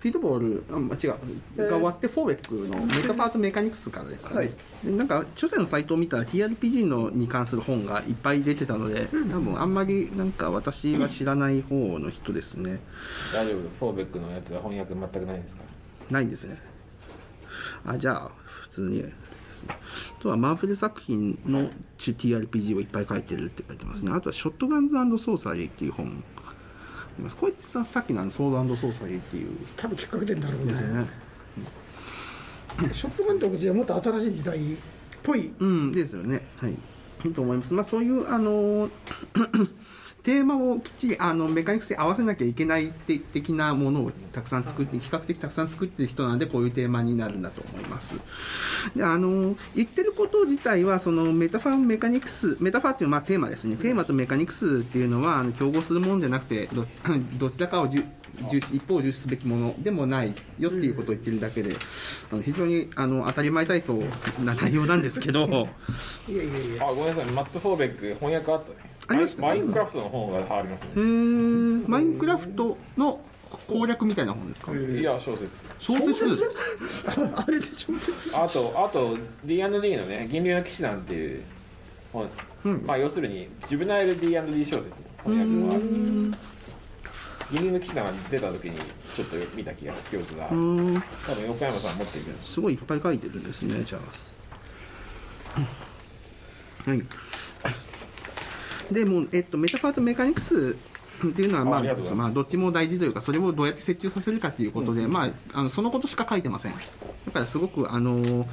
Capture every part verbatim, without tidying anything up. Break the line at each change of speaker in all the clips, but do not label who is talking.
ティートボールあ違うが終わってフォーベックのメタパートメカニクスからですかね、はい、でなんか著者のサイトを見たら ティーアールピージー のに関する本がいっぱい出てたので、多分あんまりなんか私が知らない方の人ですね。
大丈夫、フォーベックのやつは翻訳全くないんですか？
ないんですね。あ、じゃあ普通にですね。あとはマーベル作品の ティーアールピージー をいっぱい書いてるって書いてますね。あとはショットガンズ&ソーサリーっていう本。こいつさ、さっきのソード&ソーサリーっていう
多分きっかけてんだろうね。
ですよね。
ショットガンとうちはもっと新しい時代っぽい。
うんですよね。はい。いいと思います。まあそういうあのテーマをきっちりあのメカニクスで合わせなきゃいけない的なものをたくさん作って、比較的たくさん作ってる人なんでこういうテーマになるんだと思います。であの言ってること自体はそのメタファーメカニクス、メタファーっていうのはまあテーマですね。テーマとメカニクスっていうのはあの競合するものじゃなくて ど, どちらかを重視一方を重視すべきものでもないよっていうことを言ってるだけで、あの非常にあの当たり前体操な内容なんですけどいや
いやいや、
あ、ごめんなさい、マット・フォーベック翻訳あったね。
ありました。
マインクラフトの本がありますね。
へー、マインクラフトの攻略みたいな本ですか？
いや、小説。
小説
あれで小説。
あと、あと ディーアンドディー のね、銀龍の騎士団っていう本です。うん、まあ要するにジュブナイル ディーアンドディー 小説の翻訳は銀龍の騎士団が出た時にちょっと見た気が記憶が。多分横山さん持っている。
すごいいっぱい書いてるんですね。じゃあ。はい。でもえっとメタファーとメカニクスっていうのはまあ、あまあどっちも大事というか、それをどうやって折衷させるかということで、うん、まああのそのことしか書いてません。だからすごくあの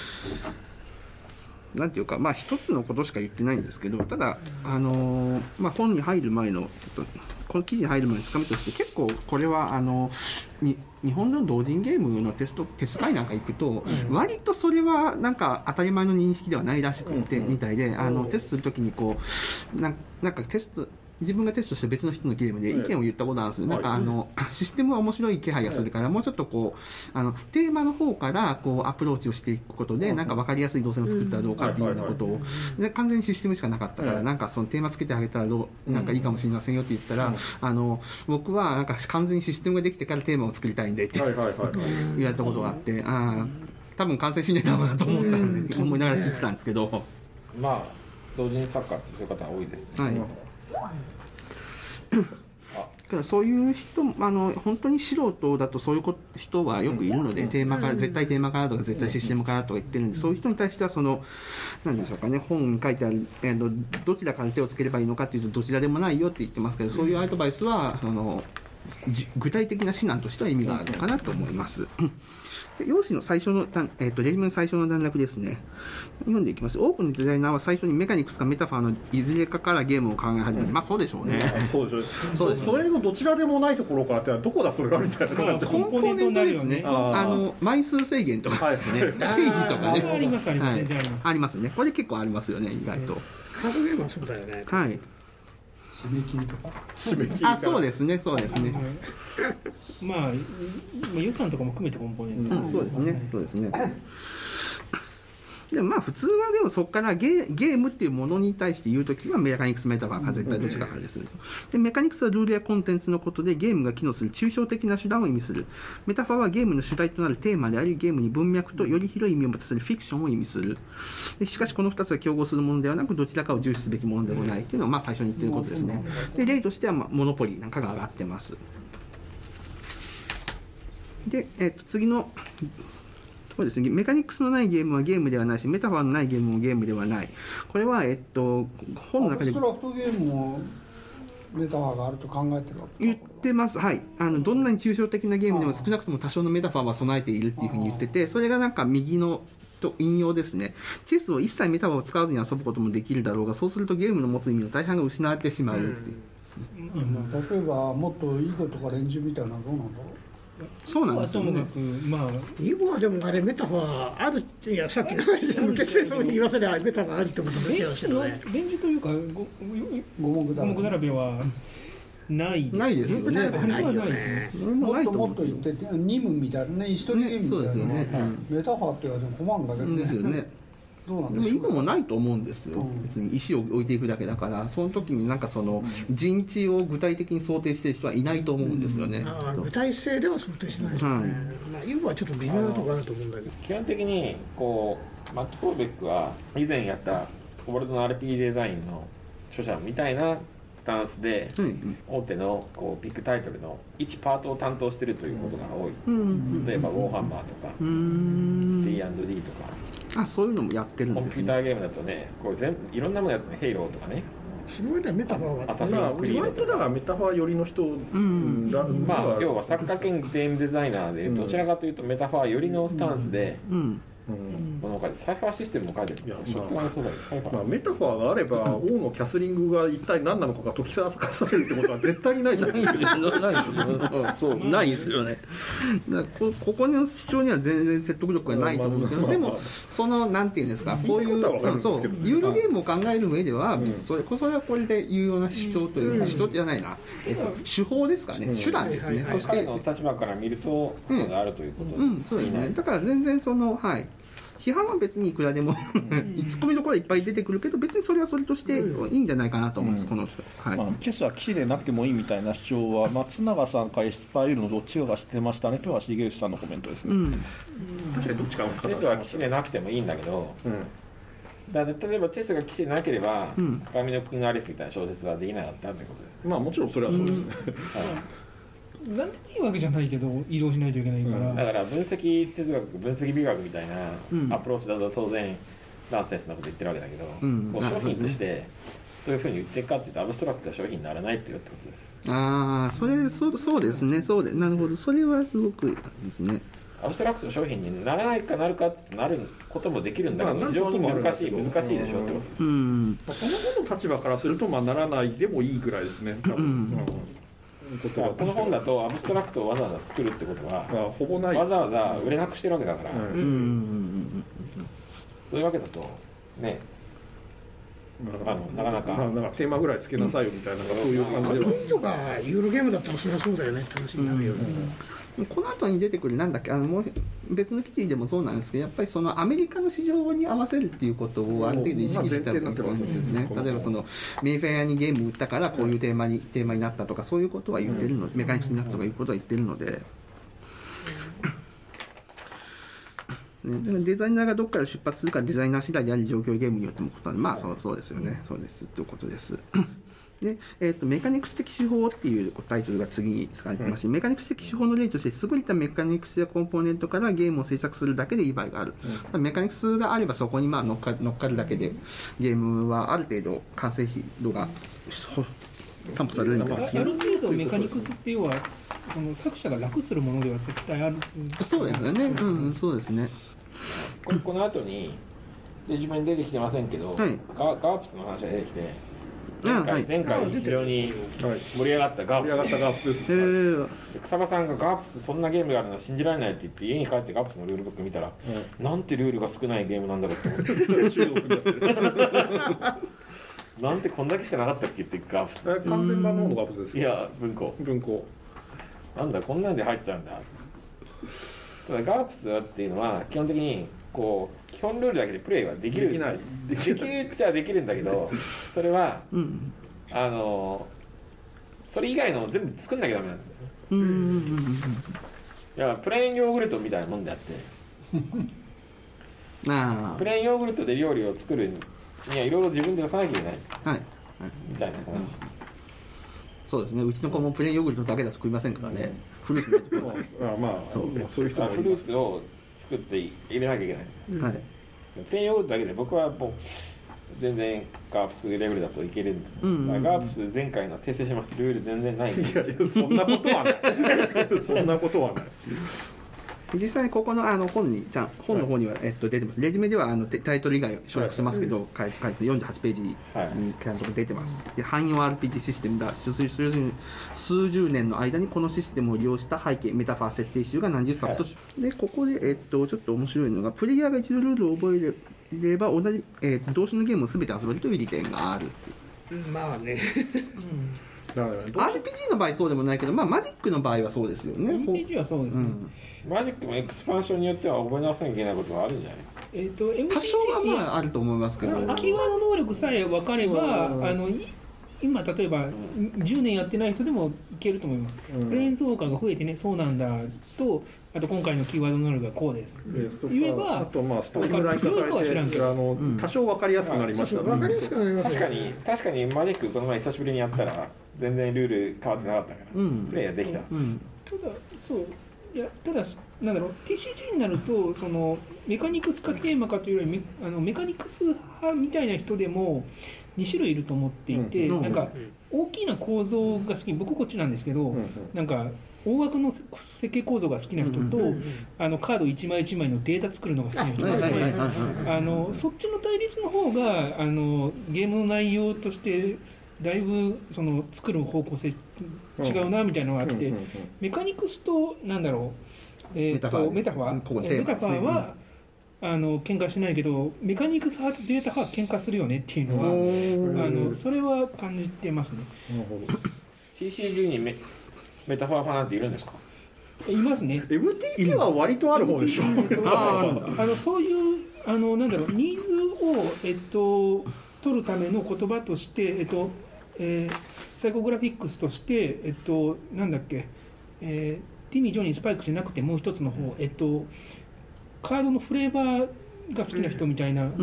なんていうかまあ一つのことしか言ってないんですけど、ただあのまあ本に入る前のちょっとこの記事に入る前のつかみとして、結構これはあのに日本の同人ゲームのテストテスト会なんか行くと、うん、割とそれはなんか当たり前の認識ではないらしくて、うん、みたいで、あのテストするときにこうななんかテスト自分がテストして別の人のゲームで意見を言ったことあるんですよ。なんかあのシステムは面白い気配がするから、もうちょっとこうあのテーマの方からこうアプローチをしていくことで、なんか分かりやすい動線を作ったらどうかっていうようなことを、で完全にシステムしかなかったから、なんかそのテーマつけてあげたらどうなんかいいかもしれませんよって言ったら、あの僕はなんか完全にシステムができてからテーマを作りたいんでって言われたことがあって、ああ多分完成しないだろうなと思ったんで、思いながら聞いてたんですけど、
まあ同人作家ってそういう方が多いですね。はい
だからそういう人あの本当に素人だとそういう人はよくいるので、テーマから絶対テーマからとか絶対システムからとか言ってるんで、そういう人に対してはその何でしょうかね、本に書いてある、えー、どちらから手をつければいいのかっていうとどちらでもないよって言ってますけど、そういうアドバイスはあの具体的な指南としては意味があるのかなと思います。用紙の最初の、えー、とレジュメの最初の段落ですね。読んでいきます。多くのデザイナーは最初にメカニクスかメタファーのいずれかからゲームを考え始める。まあそうでしょうね。
そうでしょう。そうです。それのどちらでもないところからってどこだそれがみたいな感じで。
コンポーネントですね。あの枚数制限とかですね。経費とかね。
ありますあります全然あります。
ありますね。これ結構ありますよね意外と。
カードゲームはそうだよね。
はい。
締め切りとか
締め切りあ、そうですね、そうですね。
まあ予算とかも含めてコンポーネント、
うん、そうですね、そうですね。でもまあ普通はでもそこからゲー、ゲームっていうものに対して言うときはメカニクスメタファーが絶対どっちかからですると。でメカニクスはルールやコンテンツのことでゲームが機能する抽象的な手段を意味する。メタファーはゲームの主題となるテーマであり、ゲームに文脈とより広い意味を持たせるフィクションを意味する。でしかしこのふたつが競合するものではなく、どちらかを重視すべきものでもないっていうのはまあ最初に言ってることですね。で例としてはまあモノポリーなんかが上がってます。で、えっと、次のそうですね、メカニクスのないゲームはゲームではないし、メタファーのないゲームもゲームではない。これは、えっと、本の中で
アブストラクトゲームもメタファーがあると考えてるわけ
言ってます。はい。あのどんなに抽象的なゲームでも少なくとも多少のメタファーは備えているっていうふうに言ってて、それがなんか右のと引用ですね。チェスを一切メタファーを使わずに遊ぶこともできるだろうが、そうするとゲームの持つ意味の大半が失われてしまうっていう。
うんうん、例えばもっと囲碁とか連中みたいなのはどうなんだろう。
そうなんですよね。
まあ
囲碁はでもあれメタファーあるって、いやさっきの話で無決戦争に言わせればメタファーあるってことになっちゃいますけどね。
連中というか五目並べはない
ないですよね。
ないよね。
もっともっと言ってニムみたいなね、一人ゲームみたいな、
そうですよね。
メタファーって言われても困るんだけどね。
ですよね。
どうなんでしょう。
でも囲碁もないと思うんですよ、
うん
別に石を置いていくだけだから、その時になんかその陣地を具体的に想定している人はいないと思うんですよね、
あ具体性では想定してないですよね、
はい
まあ、囲碁はちょっと微妙なところあると思うんだけど、
基本的にこうマット・コーベックは以前やったコボルトの アールピージー デザインの著者みたいなスタンスで、
うんうん
大手のこうビッグタイトルの一パートを担当しているということが多い、
うん
例えばウォーハンマーとか、
うん
ディーアンドディー とか、
あそういうのもやってるん
コン
ですね。
ピューターゲームだとね、こう全部いろんなものやってね、ヘイローとかね、
その上ではメタファーは
アサシン
まあ意
クリードとか、
外とだからメタファー寄りの人
ん
だ
まあ要は作家兼ゲームデザイナーで、どちらかというとメタファー寄りのスタンスで、
うん
うん
この書いてサイファーシステムも書いてる。
いや
ショットガンそうだけどサイファー。
まあ、メタファーがあれば王のキャスリングが一体何なのかが解き明かされるってことは絶対にないと思うんですよ。
ないですよそうないですよね。だからこここの主張には全然説得力がないと思うんですけど、でもそのなんていうんですか、こういう
言い方はわかるんです
そう
けどね
ユーロゲームを考える上では、それそれはこれで有用な主張というか、主張じゃないな、えっと手法ですかね、手段ですね。として
彼の立場から見るとそうであるということ
うんそうですね。だから全然そのはい。批判は別にいくらでもツッコミどころはいっぱい出てくるけど、別にそれはそれとしていいんじゃないかなと思うんです、この人。はい。
まあ、チェスは騎士でなくてもいいみたいな主張は松永さんかエスパイルのどっちかが知ってましたねとは重内さんのコメントですね、
うん
確かにどっちかの
チェスは騎士でなくてもいいんだけど、
うん
だから例えばチェスが騎士でなければ
うん
「神の国のアリス」みたいな小説はできなかったってことです。
まあもちろんそれはそうですね、
なんでもいいわけじゃないけど移動しないといけないから、
だから分析哲学分析美学みたい
うん
なアプローチだと当然ナンセンスなこと言ってるわけだけど、
うん
こう商品としてどういうふうに売っていくかっていうとアブストラクトな商品にならないっていうってことです。
ああそれそうそうですね、そうでなるほど、それはすごくですね。
アブストラクトの商品にならないかなるかって言ってなることもできるんだけど、
まあ
非常に難しい
なんとか
難しいでしょってことです。
うん
まあ、この本の立場からするとまあならないでもいいぐらいですね多分、
うん
うん
だからこの本だとアブストラクトをわざわざ作るってことは
まあ、ほぼない
わざわざ売れなくしてるわけだから、
うん
うんうん
そういうわけだとね、あのなかなか
まあ、なんかテーマぐらいつけなさいよみたいな、そういう感じでは、
いいとかユーロゲームだったらそりゃそうだよねって話になるよね、
うん、この後に出てくるなんだっけ、あのもう別の記事でもそうなんですけど、やっぱりそのアメリカの市場に合わせるっていうことをある程度意識してたらいいと思うんですよね。例えばそのメイフェアにゲーム売ったからこういうテーマにテーマになったとか、そういうことは言ってるの、メカニクスになったとかいうことは言ってるので。ね、だからデザイナーがどこから出発するかデザイナー次第であり状況ゲームによってもことなんで、まあそうそうですよね、そうですということです。でえー、とメカニクス的手法っていうタイトルが次に使われてますし、うん、メカニクス的手法の例として優れたメカニクスやコンポーネントからゲームを制作するだけでいい場合がある、うん、メカニクスがあればそこにまあ乗っか乗っかるだけでゲームはある程度完成度が担保されるんで、
ある程度メカニクスっていうのはその作者が楽するものでは絶対ある。
そうですよね、うん、うん、そうですね。
これこの後にレジュメに出てきてませんけど、
はい、
ガガープスの話が出てきて、前回、
はい、
前回非常に盛り上がったガープス、
盛り上がったガープスです、
えー、
草場さんがガープスそんなゲームがあるのは信じられないって言って家に帰ってガープスのルールブック見たら、うん、なんてルールが少ないゲームなんだろうと思って中国になってるなんてこんだけしかなかったっけってガープス
完全版のガープスですか。
いや文庫
文庫
なんだこんなんで入っちゃうんだ。ただガープスっていうのは基本的にこう基本ルールだけでプレイはできる
できない
できるっちゃできるんだけど、それは、うん、あのそれ以外の全部作んなきゃダメなんですよ。うんうんうんうん、いやプレーンヨーグルトみたいなもんであってあプレーンヨーグルトで料理を作るにはいろいろ自分で出さなきゃいけない、はいはい、みたいな話、うん、
そうですね。うちの子もプレーンヨーグルトだけだと食いませんからね、フルーツのところ
あまあそう、そういう人も
フルーツを作って入れなきゃいけない、うん、はい、プレーンヨーグルトだけで僕はもう全然ガープスレベルだといけるんです、うんうんうん、ガープス前回の訂正します。ルール全然ないんで。いやいや
そんなことはないそんなことはない
実際にここのあの本にじゃ本の方には、えっと、出てます。レジュメではあのタイトル以外省略してますけど、書いてよんじゅうはちページにちゃんと出てます。で汎用 アールピージー システムだ数十年の間にこのシステムを利用した背景メタファー設定集が何十冊と、はい、でここで、えっと、ちょっと面白いのがプレイヤーが一度ルールを覚えれば同じ、えー、同種のゲームを全て遊べるという利点がある。
まあね
アールピージー の場合そうでもないけど、まあ、マジックの場合はそうですよね。
アールピージー はそうですね、
うん、マジックもエクスパンションによっては覚え直さなきゃいけないことはあるんじゃない。
えー、と エムティーシー
多少はまああると思いますけど、
キーワード能力さえ分かれば、あの今例えばじゅうねんやってない人でもいけると思います、うん、プレーンズウォーカーが増えてね、そうなんだと、あと今回のキーワード能力がこうです、うん、言えば、
あとまあストーリーライン化されて、あの、うん、多少分かりやすくなりました、ね、
分かりやすくなりました、
確かに確かにマジックこの前久しぶりにやったら全然ルール変わってなかったから、うん、プレイヤーできた、うん、
ただそういやただなんだろう ティーシージー になるとそのメカニクスかテーマかというよりメあのメカニクス派みたいな人でもに種類いると思っていて、うん、なんか大きな構造が好き、僕こっちなんですけど、うん、なんか大枠の設計構造が好きな人と、うん、あのカード一枚一枚のデータ作るのが好きな人がいて、あのそっちの対立の方があのゲームの内容としてだいぶその作る方向性違うなみたいなのがあって、メカニクスとなんだろう、えー、とメタファーメタファーはあの喧嘩しないけど、メカニクス派とデータ派は喧嘩するよねっていうのはあのそれは感じてますね。
なるほど。ティーシージー に メ, メタファー派なんているんですか？
いますね。
エムティーシー は割とある方でしょ。
ああのそういうあのなんだろうニーズをえっと取るための言葉としてえっとえー、サイコグラフィックスとして、えっと、なんだっけ、えー、ティミー・ジョニー・スパイクじゃなくてもう一つの方、えっと、カードのフレーバーが好きな人みたいな、うん、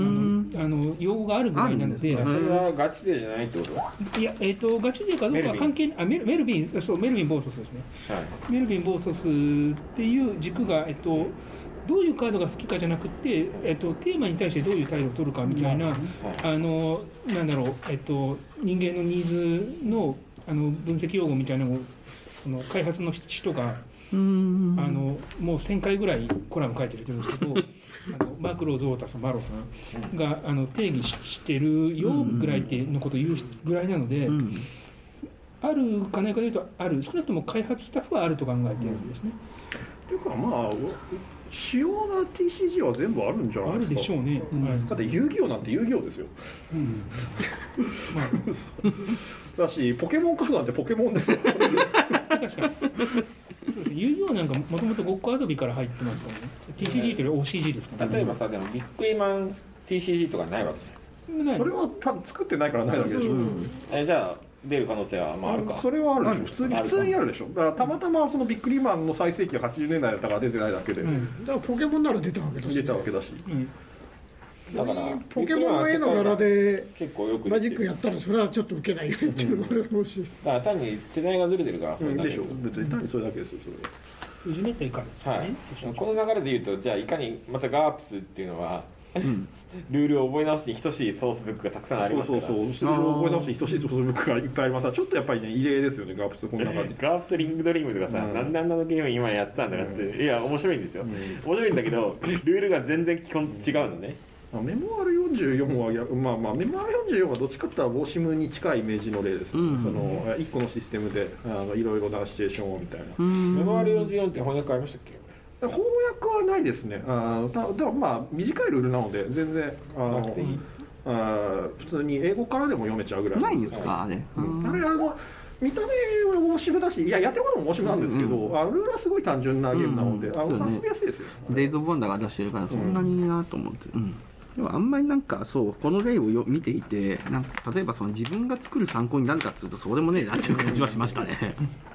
あの用語があるぐらいなので、それ
はガチ勢じゃないってこと？
いや、えっと、ガチ勢かどうかは関係ない、メルメルビン、そう、メルビン・ボーソスですね、はい、メルビン・ボーソスっていう軸が、えっとどういうカードが好きかじゃなくて、えっと、テーマに対してどういう態度を取るかみたいな、あのなんだろう、えっと、人間のニーズの、あの分析用語みたいなのをその開発の人があのもうせんかいぐらいコラム書いてるんですけどあのマクロ・ゾータさん、マロさんがあの定義してるよぐらいってのことを言うぐらいなので、あるかないかでいうとある、少なくとも開発スタッフはあると考えてるんですね。
というかまあ主要な ティーシージー は全部あるんじゃないですか。
あるでしょうね、うん、
だって遊戯王なんて遊戯王ですよ、うんまあ、だしポケモンカードなんてポケモンですよ確かに
そうですね、遊戯王なんかもともとごっこ遊びから入ってますからね。 ティーシージー というより オーシージー ですからね。
例えばさ、でもビックリマン ティーシージー とかないわけじゃん。
それは多分作ってないからないだけでしょ、うん、
えじゃあ出る可能性はまああるか。
それはあるでしょ、普通に普通にあるでしょ。だからたまたまそのビックリマンの最盛期がはちじゅうねんだいだったから出てないだけで、うん、
だからポケモンなら出たわけだし、
出たわけだし、うん、
だから
ポケモンの絵の柄で
結構よく
マジックやったらそれはちょっと受けないよねっていうのもあるだろうし、
だから単に世代がずれてるから、
うん、でしょ、別に単にそれだけですよ、それ
いじめていかんですね、はい、
この流れでいうと、じゃあいかにまたガープスっていうのは、うん、ルールを覚え直しに等しいソースブックがたくさんありますから、
そうそうそう、ルールを覚え直しに等しいソースブックがいっぱいありますが、ちょっとやっぱりね異例ですよね、ガープスこの中に
ガープスリングドリームとかさ、うん、なんであんなのゲーム今やってたんだかって、うん、いや面白いんですよ、うん、面白いんだけどルールが全然基本違うのね。
メモアールよんじゅうよんはや、まあまあ、メモアールよんじゅうよんはどっちかっていうとウォーシムに近いイメージの例です、うん、そのいっこのシステムであのいろいろなシチュエーションをみたいな。
メモアールよんじゅうよんって翻訳ありましたっけ？
翻訳はないですね。あだだまあ短いルールなので全然あのあ普通に英語からでも読めちゃうぐらい
ないんですか、あれ、
うん、あれあの見た目はウォーシムだし、いややってることもウォーシムなんですけど、うんうん、あルールはすごい単純なゲームなので、うん、あ遊びやすいですよ。
デイズ・オブ・ワンダーが出してるからそんなにいいなと思って、うんうんでもあんまりなんかそうこの例をよ見ていてなんか例えばその自分が作る参考になるかっていうとそうでもねえなっていう感じはしましたね、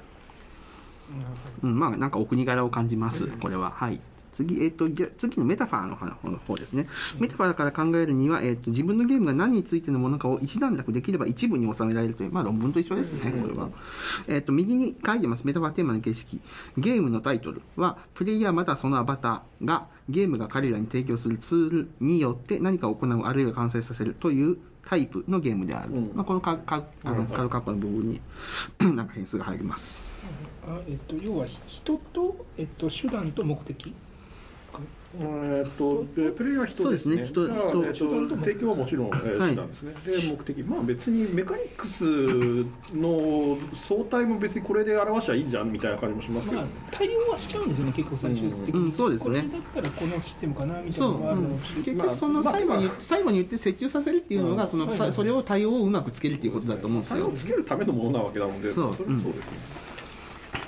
うん、まあなんかお国柄を感じますこれは。はい次、えー、と次のメタファーの方ですね。メタファーから考えるには、えー、と自分のゲームが何についてのものかを一段落できれば一部に収められるという、まあ、論文と一緒ですねこれは。えー、と右に書いてますメタファーテーマの形式。ゲームのタイトルはプレイヤーまたはそのアバターがゲームが彼らに提供するツールによって何かを行うあるいは完成させるというタイプのゲームである、うんまあ、このカルカッコの部分になんか変数が入ります。
あ、えっと、要は人と、えっと、手段と目的。
えっとプレイヤー人ですね。
そうですね。人、
人、えっと、提供はもちろん、えー、手段ですね。はい、で目的、まあ別にメカニクスの相対も別にこれで表しゃいいじゃんみたいな感じもしますけど、
まあ、対応はしちゃうんですよね結構最終的に、
うんうん、そうですね。
これだったらこのシステムかなみたいなのがあるのし、
うん、結局その最後に、まあ、最後に言って折衷させるっていうのが、うん、その、はいはい、それを対応をうまくつけるっていうことだと思うんですよ。
対応をつけるためのものなわけなので、
そう、
それそうですね。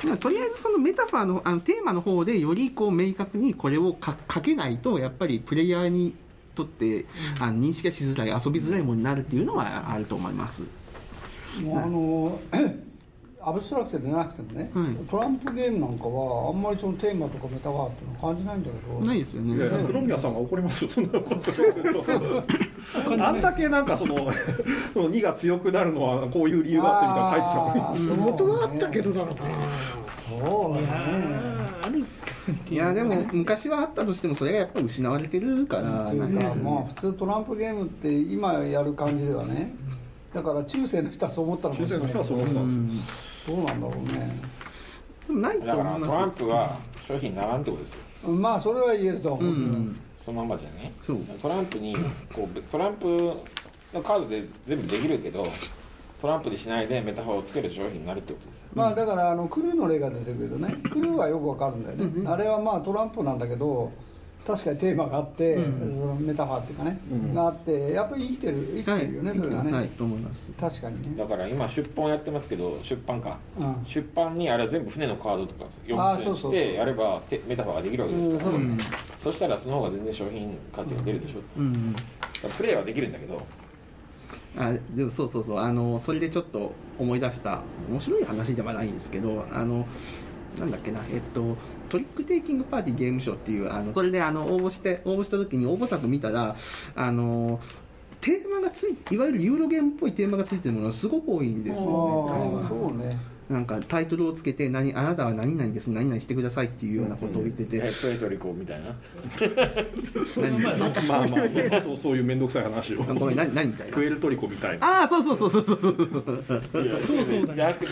とりあえずそのメタファーの、あのテーマの方でよりこう明確にこれをかかけないとやっぱりプレイヤーにとって、うん、あの認識がしづらい、遊びづらいものになるっていうのはあると思います。
もうあのアブストラクトでなくてもね、はい、トランプゲームなんかはあんまりそのテーマとかメタファーっていうのは感じないんだけど。
ないですよね。
黒宮さんが怒りますよ、そんなことあんだけなんかそのそのにが強くなるのはこういう理由があってみたいな書いてたのに、
元はあったけどだろうかな。
そうね。
いやでも昔はあったとしてもそれがやっぱり失われてるから
というか、まあ普通トランプゲームって今やる感じではね、だから中世の人はそう思ったのかもしれないけど、どうなんだろうね。
でもないと思います。
だからトランプは商品にならんってことですよ。
まあそれは言えると思う、うん、
そのままじゃね。
そう
トランプにこうトランプのカードで全部できるけどトランプにしないでメタファーをつける商品になるってことですよ。
まあだからあのクルーの例が出てくるとね、クルーはよくわかるんだよね、うん、あれはまあトランプなんだけど確かにテーマがあって、うん、そのメタファーっていうかね、うん、があってやっぱり生きてる生きてるよね、はい、それがね、
はい、と思います。
確かにね。
だから今出版やってますけど、出版か、うん、出版にあれは全部船のカードとか読むしてやればメタファーができるわけですから、うん、そしたらその方が全然商品価値が出るでしょ、うん、だからプレイはできるんだけど。
あでもそうそうそう、あのそれでちょっと思い出した面白い話ではないんですけど、あのなんだっけな、えっとトリックテイキングパーティーゲームショーっていう、あのそれであの応募して応募した時に応募作見たら、あのテーマがついいわゆるユーロゲームっぽいテーマがついてるものがすごく多いんですよね。
あそうね。
なんかタイトルをつけて何あなたは何々です何々してくださいっていうようなことを言ってて、
うんうん、プエトリコみたいな
何まあまあ
そうそういう面倒くさい話を
ごめん何何みたいな
プエルトリコみたいな、
ああそうそうそうそうそうそうそう
そうだね。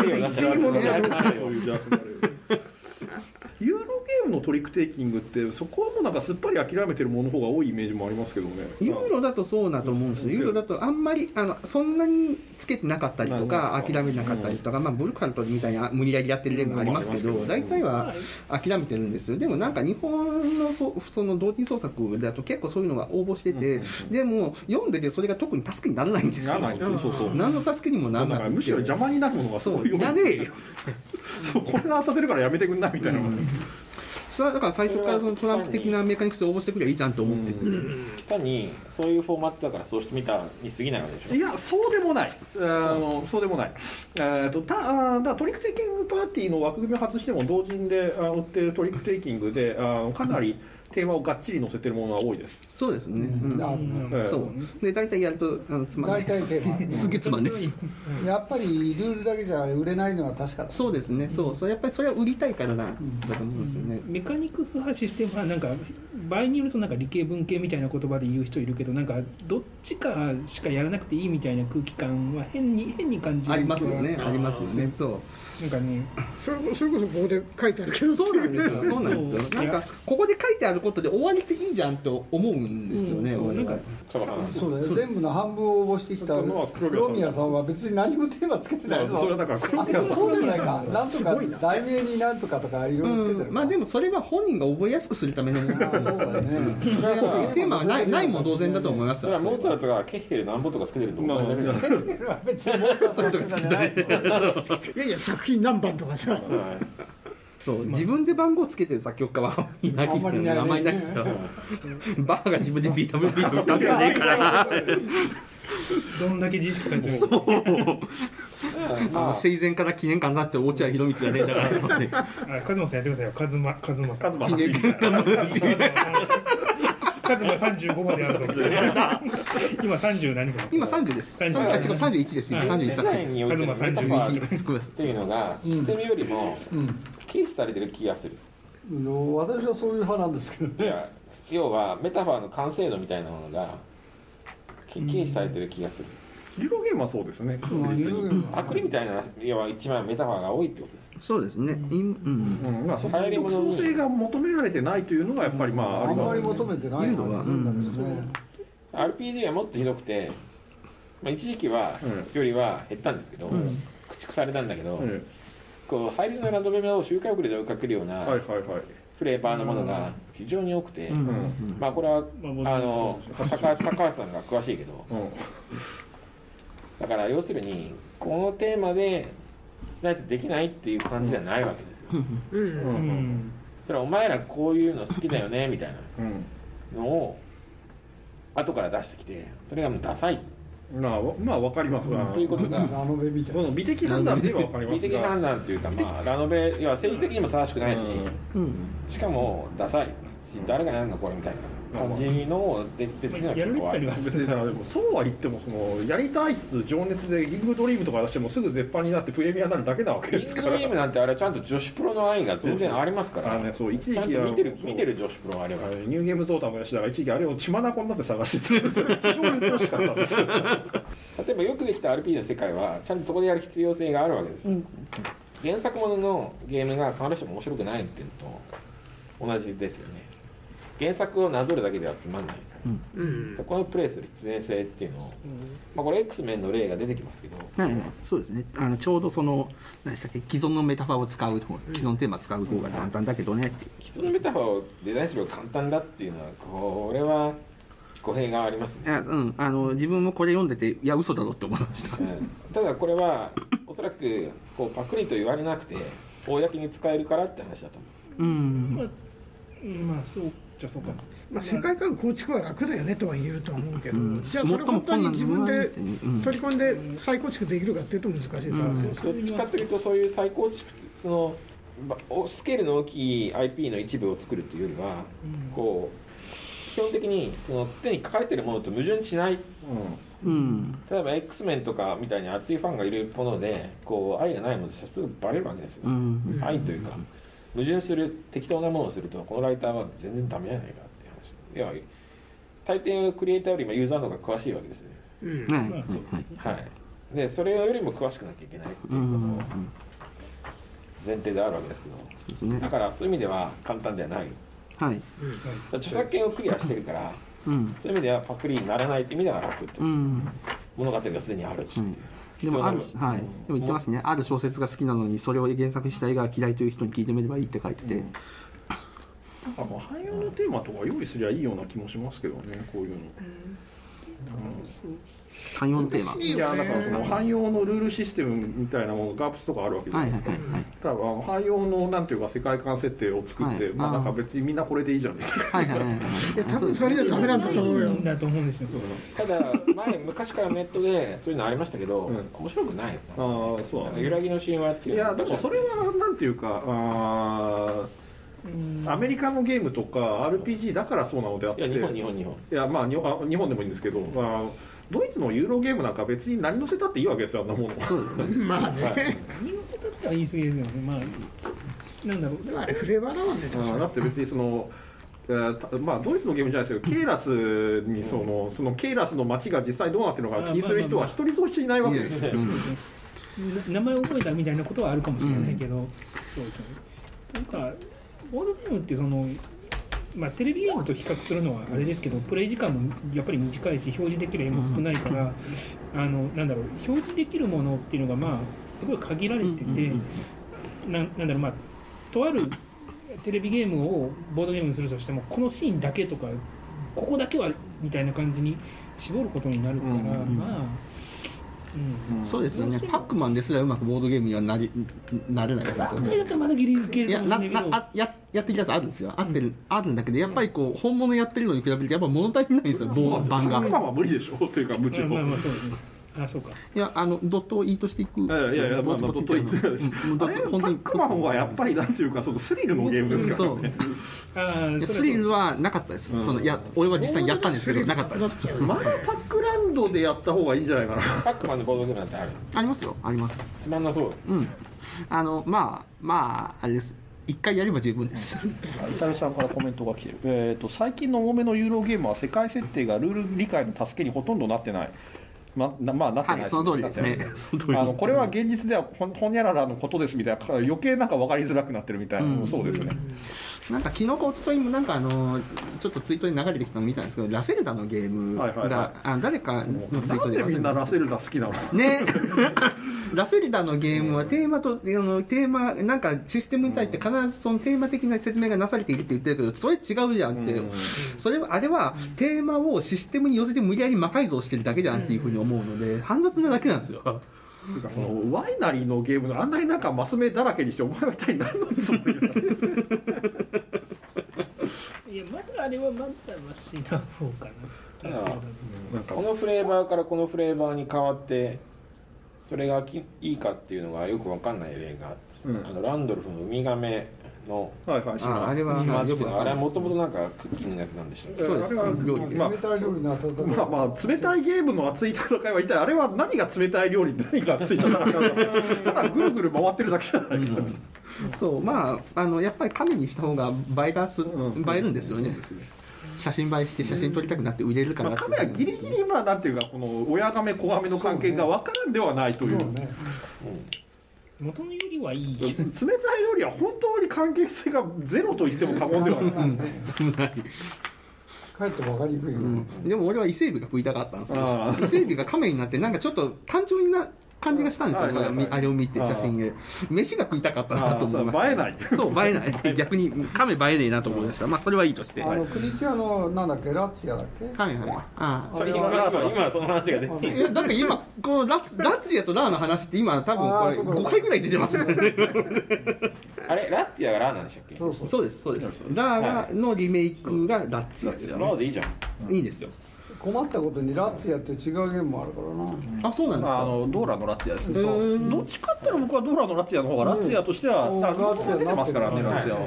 ユーロゲームのトリックテイキングってそこはもうなんかすっぱり諦めてるものの方が多いイメージもありますけどね。
ユーロだとそうだと思うんですよ。ユーロだとあんまりあのそんなにつけてなかったりとか諦めなかったりとか、まあ、ブルカルトみたいな無理やりやってる例もありますけど、大体は諦めてるんですよ。でもなんか日本の そ, その同人創作だと結構そういうのが応募してて、でも読んでてそれが特に助けにならないんですよ。
ならないんですよ。そうそう、
何の助けにもならない。
むしろ邪魔になるものが
そういらねえよ
そう混乱させるからやめてくんなみたいな、うん、
それはだから最初からそのトランプ的なメカニクスで応募してくればいいじゃんと思ってる、うん、
単にそういうフォーマットだからそうしてみたに過ぎないわけでしょ。
いやそうでもない、あのそうでもない、えー、とたあだトリックテイキングパーティーの枠組みを外しても同人で売ってるトリックテイキングであかなりテーマをがっちり載せてるものが多いです。
そうですね、うんうん、そうで大体やるとあのつまんないです。すげえつまんないです。
やっぱりルールだけじゃ売れないのは確かだ。
そうですね、そうそうやっぱりそれは売りたいからな、うん、だと思うんですよね。
メカニクス派システム派なんか場合によるとなんか理系文系みたいな言葉で言う人いるけど、なんかどっちかしかやらなくていいみたいな空気感は変に変に感じる。
ありますよね、ありますよね。そう
なんかね、
それそれこそここで書いてあるけど、
そうなんですよ、そうなんですよ。なんかここで書いてあることで終わりっていいじゃんと思うんですよね。
うん、そうなんか
そうだよ。全部の半分応募してきた黒宮さんは別に何もテーマつけてないぞ。
それはだから黒宮さん
そうでもないか。なんとか題名になんとかとかいろいろつけてる、
うん。まあでもそれは本人が覚えやすくするためのものなんですよね。テーマはないないも同然だと思います。
それはモーツァルトがケッヘル何本とかつけてると思う。ケ
ッヘルは別にモーツァルトとかじゃない。
いやいや作品何番とかさ。
そう自分で番号つけてる作曲家はいないですよね。名前ないですよ。バーが自分で ビーダブリュー を歌ってねえから。
どんだけ自意識が
強い。そう。あの生前から記念館があって落合博満がねえだからね。
あ、カズマさんやってくださいよ。カズマカズマさん。
カズマ記念館。
カズマさんじゅうごまであるぞ。今さんじゅう何個？
今さんじゅうです。さんじゅう、あ、違うさんじゅういちです。今さんじゅういち作品です。
カズマさんじゅういちっていうのがシステムよりもキースされてる気がする。
私はそういう派なんですけどね。
要はメタファーの完成度みたいなものがキースされてる気がする。
ユーロゲームはそうですね。
パクリみたいな要は一番メタファーが多いってことです。
そうですね。うん。
うん。まあその独創性が求められてないというのがやっぱりまあ
あんまり求めてないのは。
アールピージー はもっとひどくて、まあ一時期はよりは減ったんですけど、駆逐されたんだけど、こうハイリズのランドメモを周回遅れで追いかけるようなフレーバーのものが非常に多くて、まあこれはあの高橋さんが詳しいけど。だから要するにこのテーマでないとできないっていう感じではないわけですよ、
うんうん
うん
それはお前らこういうの好きだよねみたいなのを後から出してきてそれがもうダサい
まあまあわかります、うん、
ということが
ラノベみたいな
この美的判断ではわかりますが
美的判断というか、まあ、ラノベいや政治的にも正しくないし、
うん
しかもダサいし誰がやるのこれみたいな感じので別には
やるみ
結構あります
たいにはする
別にだからでもそうは言ってもそのやりたいっつう情熱でリングドリームとか出してもすぐ絶版になってプレミアになるだけなわけ
リン
ですから
グドリームなんてあれちゃんと女子プロの愛が全然ありますから
あのねそう一時
ちゃん
期
と見てる
そう
見てる女子プロがあれば
あのニューゲームゾータの吉田が一時期あれを血眼になって探してたんですよ非常に楽しかったんですよ
例えばよくできた アールピージー の世界はちゃんとそこでやる必要性があるわけです、原作もののゲームが必ずしも面白くないっていうのと同じですよね原作をなぞるだけではつまんない、
うん、
そこにプレイする必然性っていうのを、まあ、これ X メンの例が出てきますけど、
はいはい、そうですねあのちょうどその何でしたっけ既存のメタファーを使う既存テーマ使う方が簡単だけどねっていう
既存のメタファーをデザインするのが簡単だっていうのはこれは語弊がありますね
いや、うん、あの自分もこれ読んでていや嘘だろって思いました、
うん、ただこれはおそらくこうパクリと言われなくて公に使えるからって話だと思う
うん
まあ、まあそうじゃそうか、
まあ、世界観構築は楽だよねとは言えるとは思うけど、
うん
じゃあそれ本当に自分で取り込んで再構築できるかっていうと難しいですよね、
うん
どっちかというとそういう再構築そのスケールの大きい アイピー の一部を作るというよりは、うん、こう基本的にその常に書かれているものと矛盾しない、
うん、
例えば X メンとかみたいに熱いファンがいるものでこう愛がないものとしてはすぐバレるわけですよ、うん、愛というか矛盾する適当なものをするとこのライターは全然ダメじゃないかっていう話いや大抵クリエイターよりもユーザーの方が詳しいわけですね、
うん
はい、
はい、でそれよりも詳しくなきゃいけないっていうことを前提であるわけですけど、
そうですね、
だからそういう意味では簡単ではない、
はい、
著作権をクリアしてるから、うん、そういう意味ではパクリにならないという意味では楽という、うん、物語がすでにあるし、うん、
でもある、はい、でも言ってますね、ある小説が好きなのにそれを原作自体が嫌いという人に聞いてみればいいって書いてて、うん、
なんかもう汎用のテーマとか用意すりゃいいような気もしますけどねこういうの、
汎用のテーマ
いやだからその汎用のルールシステムみたいなものガープスとかあるわけじゃないですか、はいはいはい、ただ汎用のなんていうか世界観設定を作って、はい、まあなんか別にみんなこれでいいじゃないですか、はいはいはい、いや
多分それじゃダメなんだと思うよ
だと思うんですよ
ただ前昔からネットでそういうのありましたけど、うん、面白くないですねあそうなんです揺らぎの神話っていう
いやだからそれはなんていうかあアメリカのゲームとか アールピージー だからそうなのであって
いや日本日本日本
いやまあ日本、日本でもいいんですけど、まあ、ドイツのユーロゲームなんか別に何乗せたっていいわけですよあんなもの
まあね、はい、
何乗せたっては言い過ぎですよねまあなんだろう
あれフレーバーだもんね
だって別にそのえーまあ、ドイツのゲームじゃないですけどケイラスにその、そのケイラスの街が実際どうなってるのか気にする人は一人としていないわけですよ、
名前を覚えたみたいなことはあるかもしれないけど、うん、そうですよねなんかボードゲームってその、まあ、テレビゲームと比較するのはあれですけどプレイ時間もやっぱり短いし表示できる絵も少ないから、あのなんだろう表示できるものっていうのがまあすごい限られてて、な, なんだろうまあとあるテレビゲームをボードゲームにするとしてもこのシーンだけとかここだけはみたいな感じに絞ることになるから、うんうん、まあ
うん、そうですよね、パックマンですらうまくボードゲームにはなりなれないわけですよね。
だったらまだギリいけるかもしれないけど、
いやななややってるやつあるんですよ、あってる、うん、あるんだけど、やっぱりこう本物やってるのに比べてやっぱ物足りないんですよ、版が。
パックマンは無理でしょというか夢中。
まあまあそうですね。あそうか
いやあのドットをいいとしていく。い
やいやいやまあドットいいとして。あれパックマンはやっぱりなんていうかそのスリルのゲームですからね。
あ
スリルはなかったです。うん、そのいや俺は実際にやったんですけどなかったです。
まだパックランドでやった方がいいんじゃないかな。
パックマンのボードゲームなんてある？
ありますよあります。
つまんなそう。
うん。あのまあまああれです。一回やれば十分です。
伊丹さんからコメントが来てる、えーと、最近の重めのユーロゲームは世界設定がルール理解の助けにほとんどなってない。まなまあ、なってないです、
はい、その通りですね。
あのこれは現実ではほんほにゃららのことですみたいな余計なんか分かりづらくなってるみたいな、うん、そうですね。
なんか昨日か一昨日もなんかあのちょっとツイートに流れてきたの見たんですけど、ラセルダのゲームが、はいはいはい、あ誰かのツイートで
なんでみんなラセルダ好きなの
ねラセルダのゲームはテーマとあのテーマなんかシステムに対して必ずそのテーマ的な説明がなされているって言ってるけど、それ違うじゃんって、うん、それはあれはテーマをシステムに寄せて無理やり魔改造してるだけじゃんっていうふうに思うので、煩雑なだけなんですよ。
なんかそのワイナリーのゲームのあんなになんかマス目だらけにしてお前は一体何のつもりだ
いやまだあれはまだマシな方かな。
ただ
なんか
このフレーバーからこのフレーバーに変わってそれがきいいかっていうのがよく分かんない例が、うん、あのランドルフのウミガメの
はいはい、
ああれは
島っていうのはあれはもともとなんかクッキングのやつなんでした。
そうです。料理です。
冷たい料理の後と
まあまあ冷たいゲームの熱い戦いは一体あれは何が冷たい料理で何が熱い戦いなのかただぐるぐる回ってるだけじゃないか、うん、
そうまああのやっぱり紙にした方が映えがす、うん、映えるんですよね。写真映えして写真撮りたくなって売れるから、
まあ、カメラギリギリまあなんていうかこの親ガメ子ガメの関係が分からんではないという。
元のよりはいい。
冷たいよりは本当に関係性がゼロと言っても過言ではない。
帰っても分かりにくいよ、うん、
でも俺は伊勢海老が食いたかったんですよ。伊勢海老が亀になってなんかちょっと単純な感じがしたんですよ、はいはいはい、あれを見て写真で飯が食いたかったなと思いました。
映えない
そう映えない逆に亀映えねえなと思いました。まあそれはいいとして、
あのクリスチャのなんだっけラッツィアだっけ、
はいはい、ああ
それ今今その話が出て
る。だって今このラッラッツィアとラーの話って今多分これごかいぐらい出てます。
あれラッツィアがラーなんでしたっけ。
そうそうそうですそうです。ラーのリメイクがラッツィアです、ね、
ラーでいいじゃん。
いいですよ。
困ったことにラッツィアって違うゲームもあるからな。
あ、そうなんですか。
あのドーラのラッツィアですね。どっちかっていうと僕はドーラのラッツィアの方がラッツィアとしては、うん、あのラッツィア出てますからね、ラッツィアは。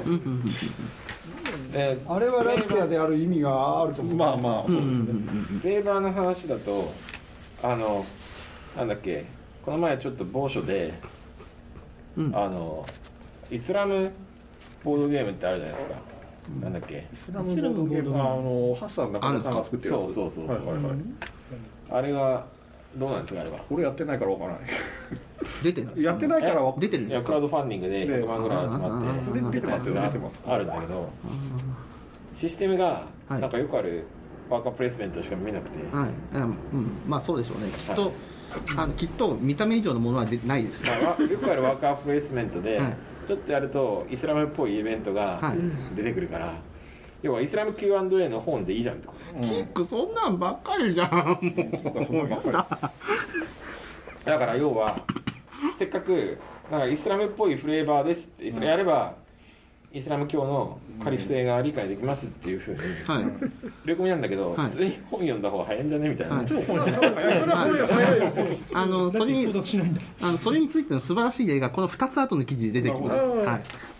あれはラッツィアである意味があると思う。
まあまあそうですね。
レーバーの話だとあのなんだっけこの前ちょっと某所で、うん、あのイスラムボードゲームってあるじゃないですか。なんだっけ
イスラムボードゲーム、あのハッサン中田さんが作ってるやつ。
そうそうそうそう、はいはいはい、あれがどうなんですか。あれは
俺やってないからわからない。
出てるんですか。
やってないから
出てるんですか。
クラウドファンディングでひゃくまんぐらい集まって
出てますよ出てます。
あるんだけどシステムがなんかよくあるワーカープレイスメントしか見なくて、
はい、うん、まあそうでしょうね。きっと、はい、あのきっと見た目以上のものはないです。
まあ、よくあるワーカープレイスメントで、はい、ちょっとやるとイスラムっぽいイベントが出てくるから、はい、要はイスラム キューアンドエー の本でいいじゃんってこと、
うん、キックそんなんばっかりじゃんもう
だから要はせっかくなんかイスラムっぽいフレーバーですってやれば、イスラム教のカリフ性が理解できますっていうふうに触れ込みなんだけど、はい、普通に本読んだ方が早いんじゃねみたいな、はい、
あのそれにあのそれについての素晴らしい例がこのふたつ後の記事で出てきます。はい、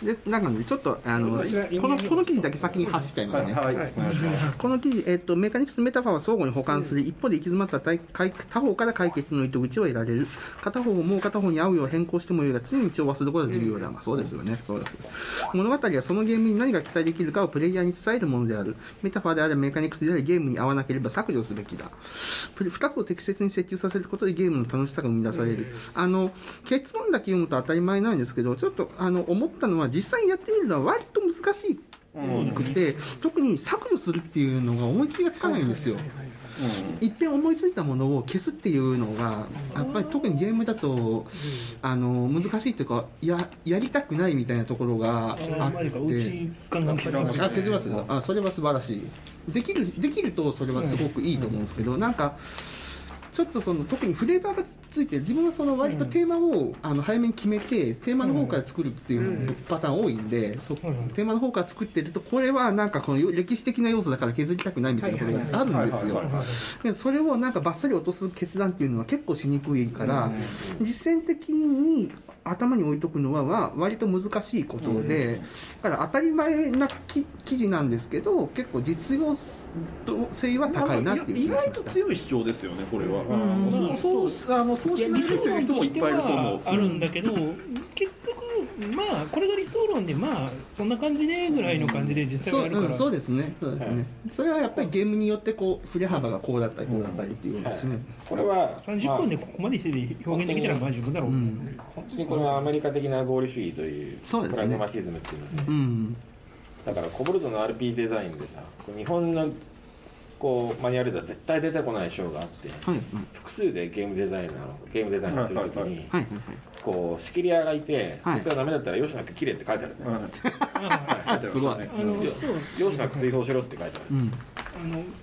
でなのでちょっとあのこのこの記事だけ先に発しちゃいますね。はいはい、この記事、えっと、メカニクスメタファーは相互に補完する、一方で行き詰まった他方から解決の糸口を得られる、片方をもう片方に合うよう変更してもいいが常に調和することが重要だ。まあ、そうですよね。そうです物語はそのゲームに何が期待できるかをプレイヤーに伝えるものである。メタファーであればメカニクスであれゲームに合わなければ削除すべきだ。ふたつを適切に折衷させることでゲームの楽しさが生み出される。あの結論だけ読むと当たり前なんですけど、ちょっとあの思ったのは実際にやってみるのは割と難しくて、うん、特に削除するっていうのが思い切りがつかないんですよ。いっぺん思いついたものを消すっていうのがやっぱり特にゲームだとあの難しいというか や, やりたくないみたいなところがあって、あ消せます。あそれは素晴らしい。できるできるとそれはすごくいいと思うんですけど、なんかちょっとその特にフレーバーがついて自分はその割とテーマをあの早めに決めてテーマの方から作るっていうパターン多いんで、そテーマの方から作ってるとこれはなんかこの歴史的な要素だから削りたくないみたいなことがあるんですよ。でそれをなんかバッサリ落とす決断っていうのは結構しにくいから、実践的に頭に置いとくのは割と難しいことで、だから当たり前な記事なんですけど結構実用性は高いなっていう気がしました。
意外と強い主張ですよねこれは。うん、そうそうあのそうしない人もいっぱいいると思う。
あるんだけど、結局まあこれが理想論でまあそんな感じでぐらいの感じで実際はあるから、うん、
そうですね。そうですね、はい、それはやっぱりゲームによってこう振れ幅がこうだったりこうだったりっていうですね、はい、
これは
さんじゅっぷんでここまでして表現できたらまあ十分だろう、うん、
本当にこれはアメリカ的な合理主義というプラグマティズムっていうので、
うん、
だからコボルトの アールピー デザインでさ日本のこうマニュアルでは絶対出てこない章があって、はいはい、複数でゲームデザイナーゲームデザインをするときに、はいはい、こう仕切り屋がいて、はい、こいつはダメだったら容赦なく切れって書いてあるんだよ、はい、
すごい、
容赦なく追放しろって書いてある、うん、
あの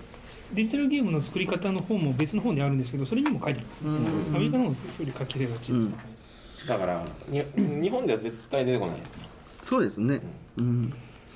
デジタルゲームの作り方の本も別の本であるんですけど、それにも書いてあります、ね、アメリカの方がそれ書き手がち、うん、
だからに日本では絶対出てこない。
そうですね、うん、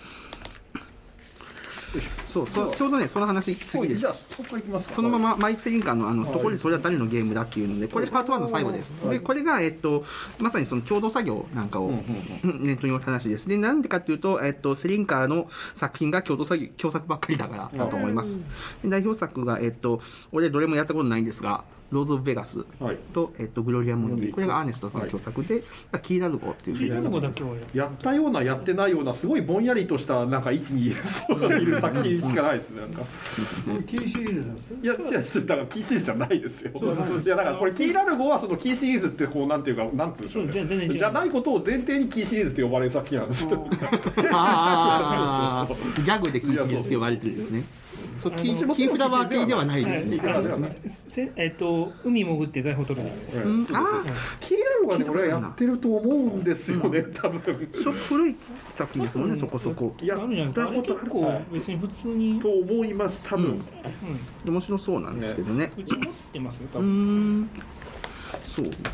そうそうちょうどねその話次です。そのままマイク・セリンカーのあのところでそれは誰のゲームだっていうので、これパートワンの最後です。でこれがえっとまさにその共同作業なんかをネットに置いた話です。でなんでかっていうとえっとセリンカーの作品が共同作業共作ばっかりだからだと思います。で代表作がえっと俺どれもやったことないんですが。ローズ・オブ・ベガスと、はい、えっと、グロリア・モンディ、これがアーネストの共作で、はい、キーラルゴっていう
キーラルゴだけは
やったようなやってないようなすごいぼんやりとしたなんか位置にいる作品しかないですね。なんか
キーシリーズなんですか？
いやいやだからキーシリーズじゃないですよ。いやだからこれキーラルゴはそのキーシリーズってこうなんていうかなんつうんでしょうね。
全然
じゃないことを前提にキーシリーズって呼ばれる作品なんですよ。
ああギャグでキーシリーズって呼ばれてるんですね。そうキーキーフラワー系ではないですね。
えっと海潜って財宝取る。
うんああ
キーラルゴはね俺はやってると思うんですよね多分。
古い作品ですもんねそこそこ。
やったこと
結構別に普通に
と思います多分。
面白そうなんですけどね。
うち持ってますよ多
分。そうです。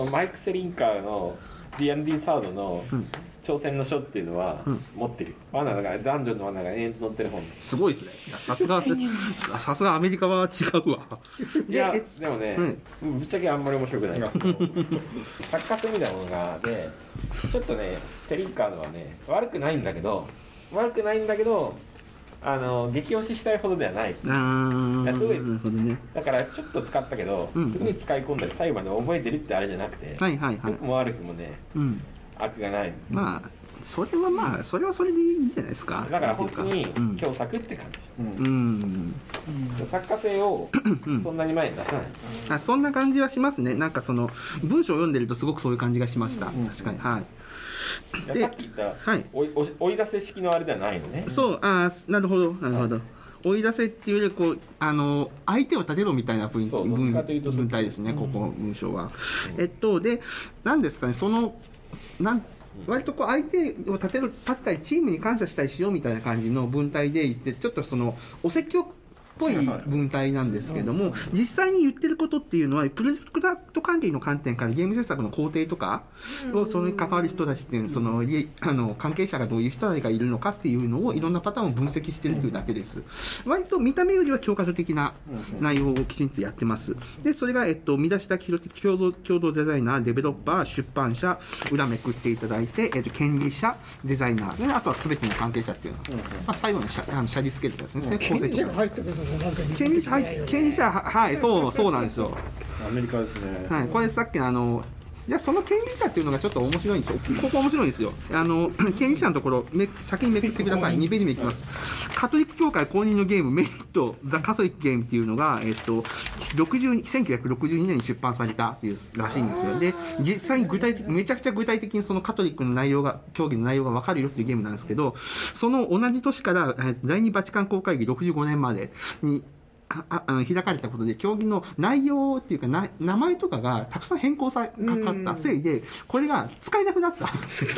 マイク・セリンカーの ディーアンドディー サードの挑戦の書っていうのは持ってる。罠がダンジョンの罠が延々載ってる本。
すごいですね。さすがさすがアメリカは違うわ。
いやでもね、うん、ぶっちゃけあんまり面白くない。作家性みたいなものがで、ちょっとねセリンカーのはね悪くないんだけど悪くないんだけど。あの激推ししたいほどではない。
あ
すごい、
なるほどね、
だからちょっと使ったけど、うん、すごい使い込んだり最後まで覚えてるってあれじゃなくて、
はいはいはい、
良くも悪くもね、うん、悪がない。
まあそれはまあそれはそれでいいんじゃないですか。
だから本当に共作って感じ。うん、うんうん、作家性をそんなに前に出さない。
あそんな感じはしますね。なんかその文章を読んでるとすごくそういう感じがしました。うん、確かにはい。
でさっき言った、はい、追い追い出せ式のあれではないのね。
そうあなるほどなるほど、はい、追い出せっていうよりこうあの相手を立てろみたいな文文文体ですね、うん、ここ文章は、うん、えっとで何ですかねそのなん割とこう相手を立てる立ったりチームに感謝したりしようみたいな感じの文体で言ってちょっとそのお説教っぽい文体なんですけども、実際に言ってることっていうのはプロジェクト管理の観点からゲーム制作の工程とかをそれに関わる人たちっていうそのあの関係者がどういう人たちがいるのかっていうのをいろんなパターンを分析してるというだけです。割と見た目よりは教科書的な内容をきちんとやってます。でそれが、えっと、見出した共同共同デザイナーデベロッパー出版社裏めくっていただいて、えっと、権利者デザイナーであとは全ての関係者っていうのは、まあ、最後に社あの社理付けるですね。
権利者が入ってくる
権利者権利者はいそうそうなんですよ。
アメリカですね。
はいこれさっきのあのじゃあその権利者っていうのがちょっと面白いんですよ。ここ面白いんですよ。あの権利者のところめ先にめくってください。にページ目いきます。カトリック教会公認のゲームメリットザカトリックゲームっていうのがえっとろくじゅうせんきゅうひゃくろくじゅうにねんに出版されたっていうらしいんですよ。で実際に具体的めちゃくちゃ具体的にそのカトリックの内容が競技の内容が分かるよっていうゲームなんですけど、その同じ年から第二バチカン公会議ろくじゅうごねんまでにああの開かれたことで競技の内容っていうかな名前とかがたくさん変更さかかったせいでこれが使えなくなった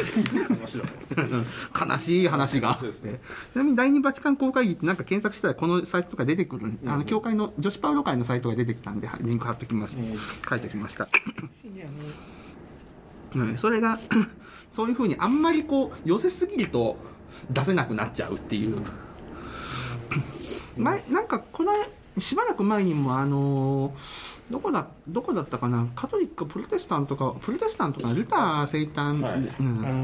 悲しい話が、ね、ちなみに第二バチカン公会議ってなんか検索したらこのサイトとか出てくる、あの教会の女子パウロ会のサイトが出てきたんでリンク貼ってきました、書いてきましたうん、それがそういうふうにあんまりこう寄せすぎると出せなくなっちゃうっていう前なんかこのしばらく前にもあのどこだどこだったかなカトリックプロテスタントかプロテスタントかルター生誕、はいうん、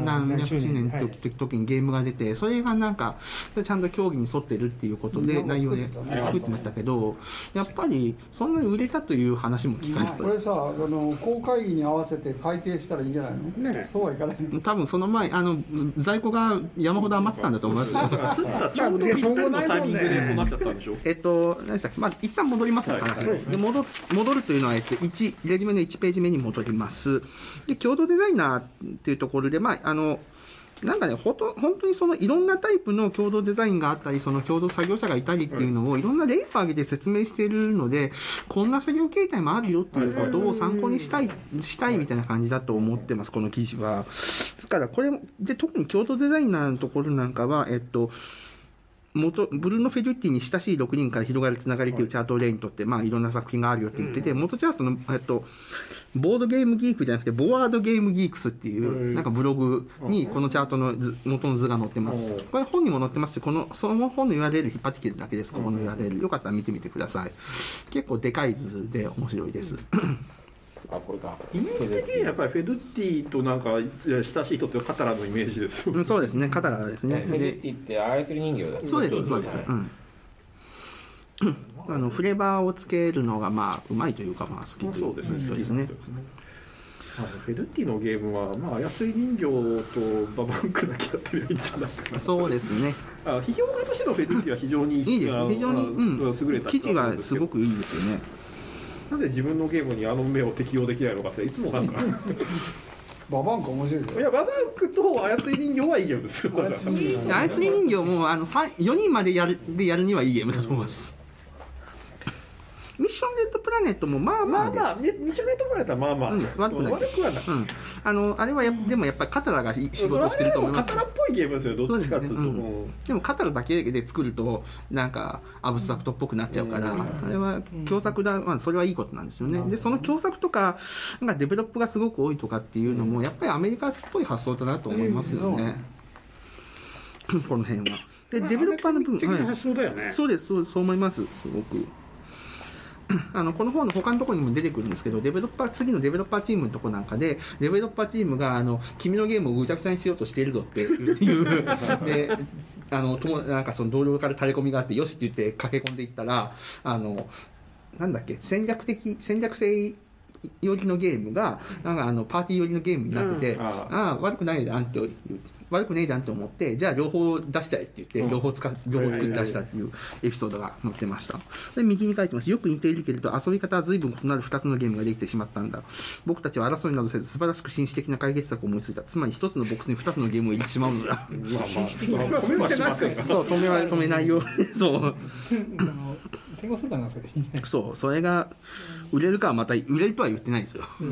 何百周年の時、はい、時にゲームが出てそれがなんかちゃんと競技に沿ってるっていうことで内容で作ってましたけどやっぱりそんなに売れたという話も聞かない。
これさあの公会議に合わせて改訂したらいいんじゃないの、ね、そうはいかない
多分その前あの在庫が山ほど余ってたんだと思います
ちょうどいいタイミングでそうなっちゃったんでしょ。
えっと何でしたっけまあ一旦戻りますね話、はい、で戻戻るというのは、えっと、いちレジュメのいちページ目に戻ります。で共同デザイナーっていうところで、まあ、あのなんかねほと本当にそのいろんなタイプの共同デザインがあったりその共同作業者がいたりっていうのをいろんな例を挙げて説明しているのでこんな作業形態もあるよっていうことを参考にしたいしたいみたいな感じだと思ってますこの記事は。ですからこれで特に共同デザイナーのところなんかはえっと元ブルーノ・フェルティに親しいろくにんから広がるつながりというチャートを例にとって、まあ、いろんな作品があるよって言ってて、元チャートの、えっと、ボードゲームギークじゃなくてボワードゲームギークスっていうなんかブログにこのチャートの図元の図が載ってます。これ本にも載ってますし、このその本の ユーアールエル 引っ張ってきてるだけです。ここの ユーアールエル よかったら見てみてください。結構でかい図で面白いです。
あ、これか。
イメージ的にやっぱりフェルティとなんか親しい人ってカタラのイメージですよ、
うん、そうですね、カタラですね。
フェルティって操り人形だ。
そうですそうです。うん。あのフレーバーをつけるのがまあうまいというか、まあ好きという人ですね。
フェルティのゲームは、まあ、操り人形とババンクだけやってりゃいいんじゃないかな。そうですね。あ、批評家としてのフェルティは非常に
いいです。非常に、うん、
優れた
記事はすごくいいですよね。
なぜ自分のゲームにあの目を適用できないのかっていつもなんか
ババンク面白いです。
いや、ババンクと操り人形はいいゲームですよ。
操り人形もあのよにんまでやるでやるにはいいゲームだと思います。ミッションレッドプラネットもまあまあです。まあまあ、
ミッションレッドプラネットはまあまあ、うん、
悪くないです。悪くはない。うん、あのあれはやでもやっぱりカタラが仕事してると思います。
カタラっぽいゲームですよ。どっちかっていうと。で, ねうん、
でもカタラだけで作るとなんかアブストラクトっぽくなっちゃうから、うん、あれは共作だ。まあそれはいいことなんですよね。うん、でその共作とかなんかデベロップがすごく多いとかっていうのもやっぱりアメリカっぽい発想だなと思いますよね。うん、この辺は。でデベロッパーの部分、
はい、そうだよね。
そうですそうそう思います。すごく。あのこの本の他のところにも出てくるんですけど、デベロッパー次のデベロッパーチームのとこなんかでデベロッパーチームがあの君のゲームをぐちゃぐちゃにしようとしているぞっていうであの友なんかその同僚からタレコミがあってよしって言って駆け込んでいったら、あのなんだっけ戦略的戦略性寄りのゲームがなんかあのパーティー寄りのゲームになってて、うん、ああ悪くないじゃんって悪くねえじゃんと思って、じゃあ両方出しちゃえって言って、うん、両方使っ両方作って出したっていうエピソードが載ってました。で右に書いてます。よく似ているけれど遊び方は随分異なるふたつのゲームができてしまったんだ。僕たちは争いなどせず素晴らしく紳士的な解決策を思いついた。つまり一つのボックスにふたつのゲームを入れてしまうのだ。まあまあ
止めはしませんか。
そう止めは止めないよ。そう
成功するかなそれ。
そうそれが売れるかはまた売れるとは言ってないですよ。うん、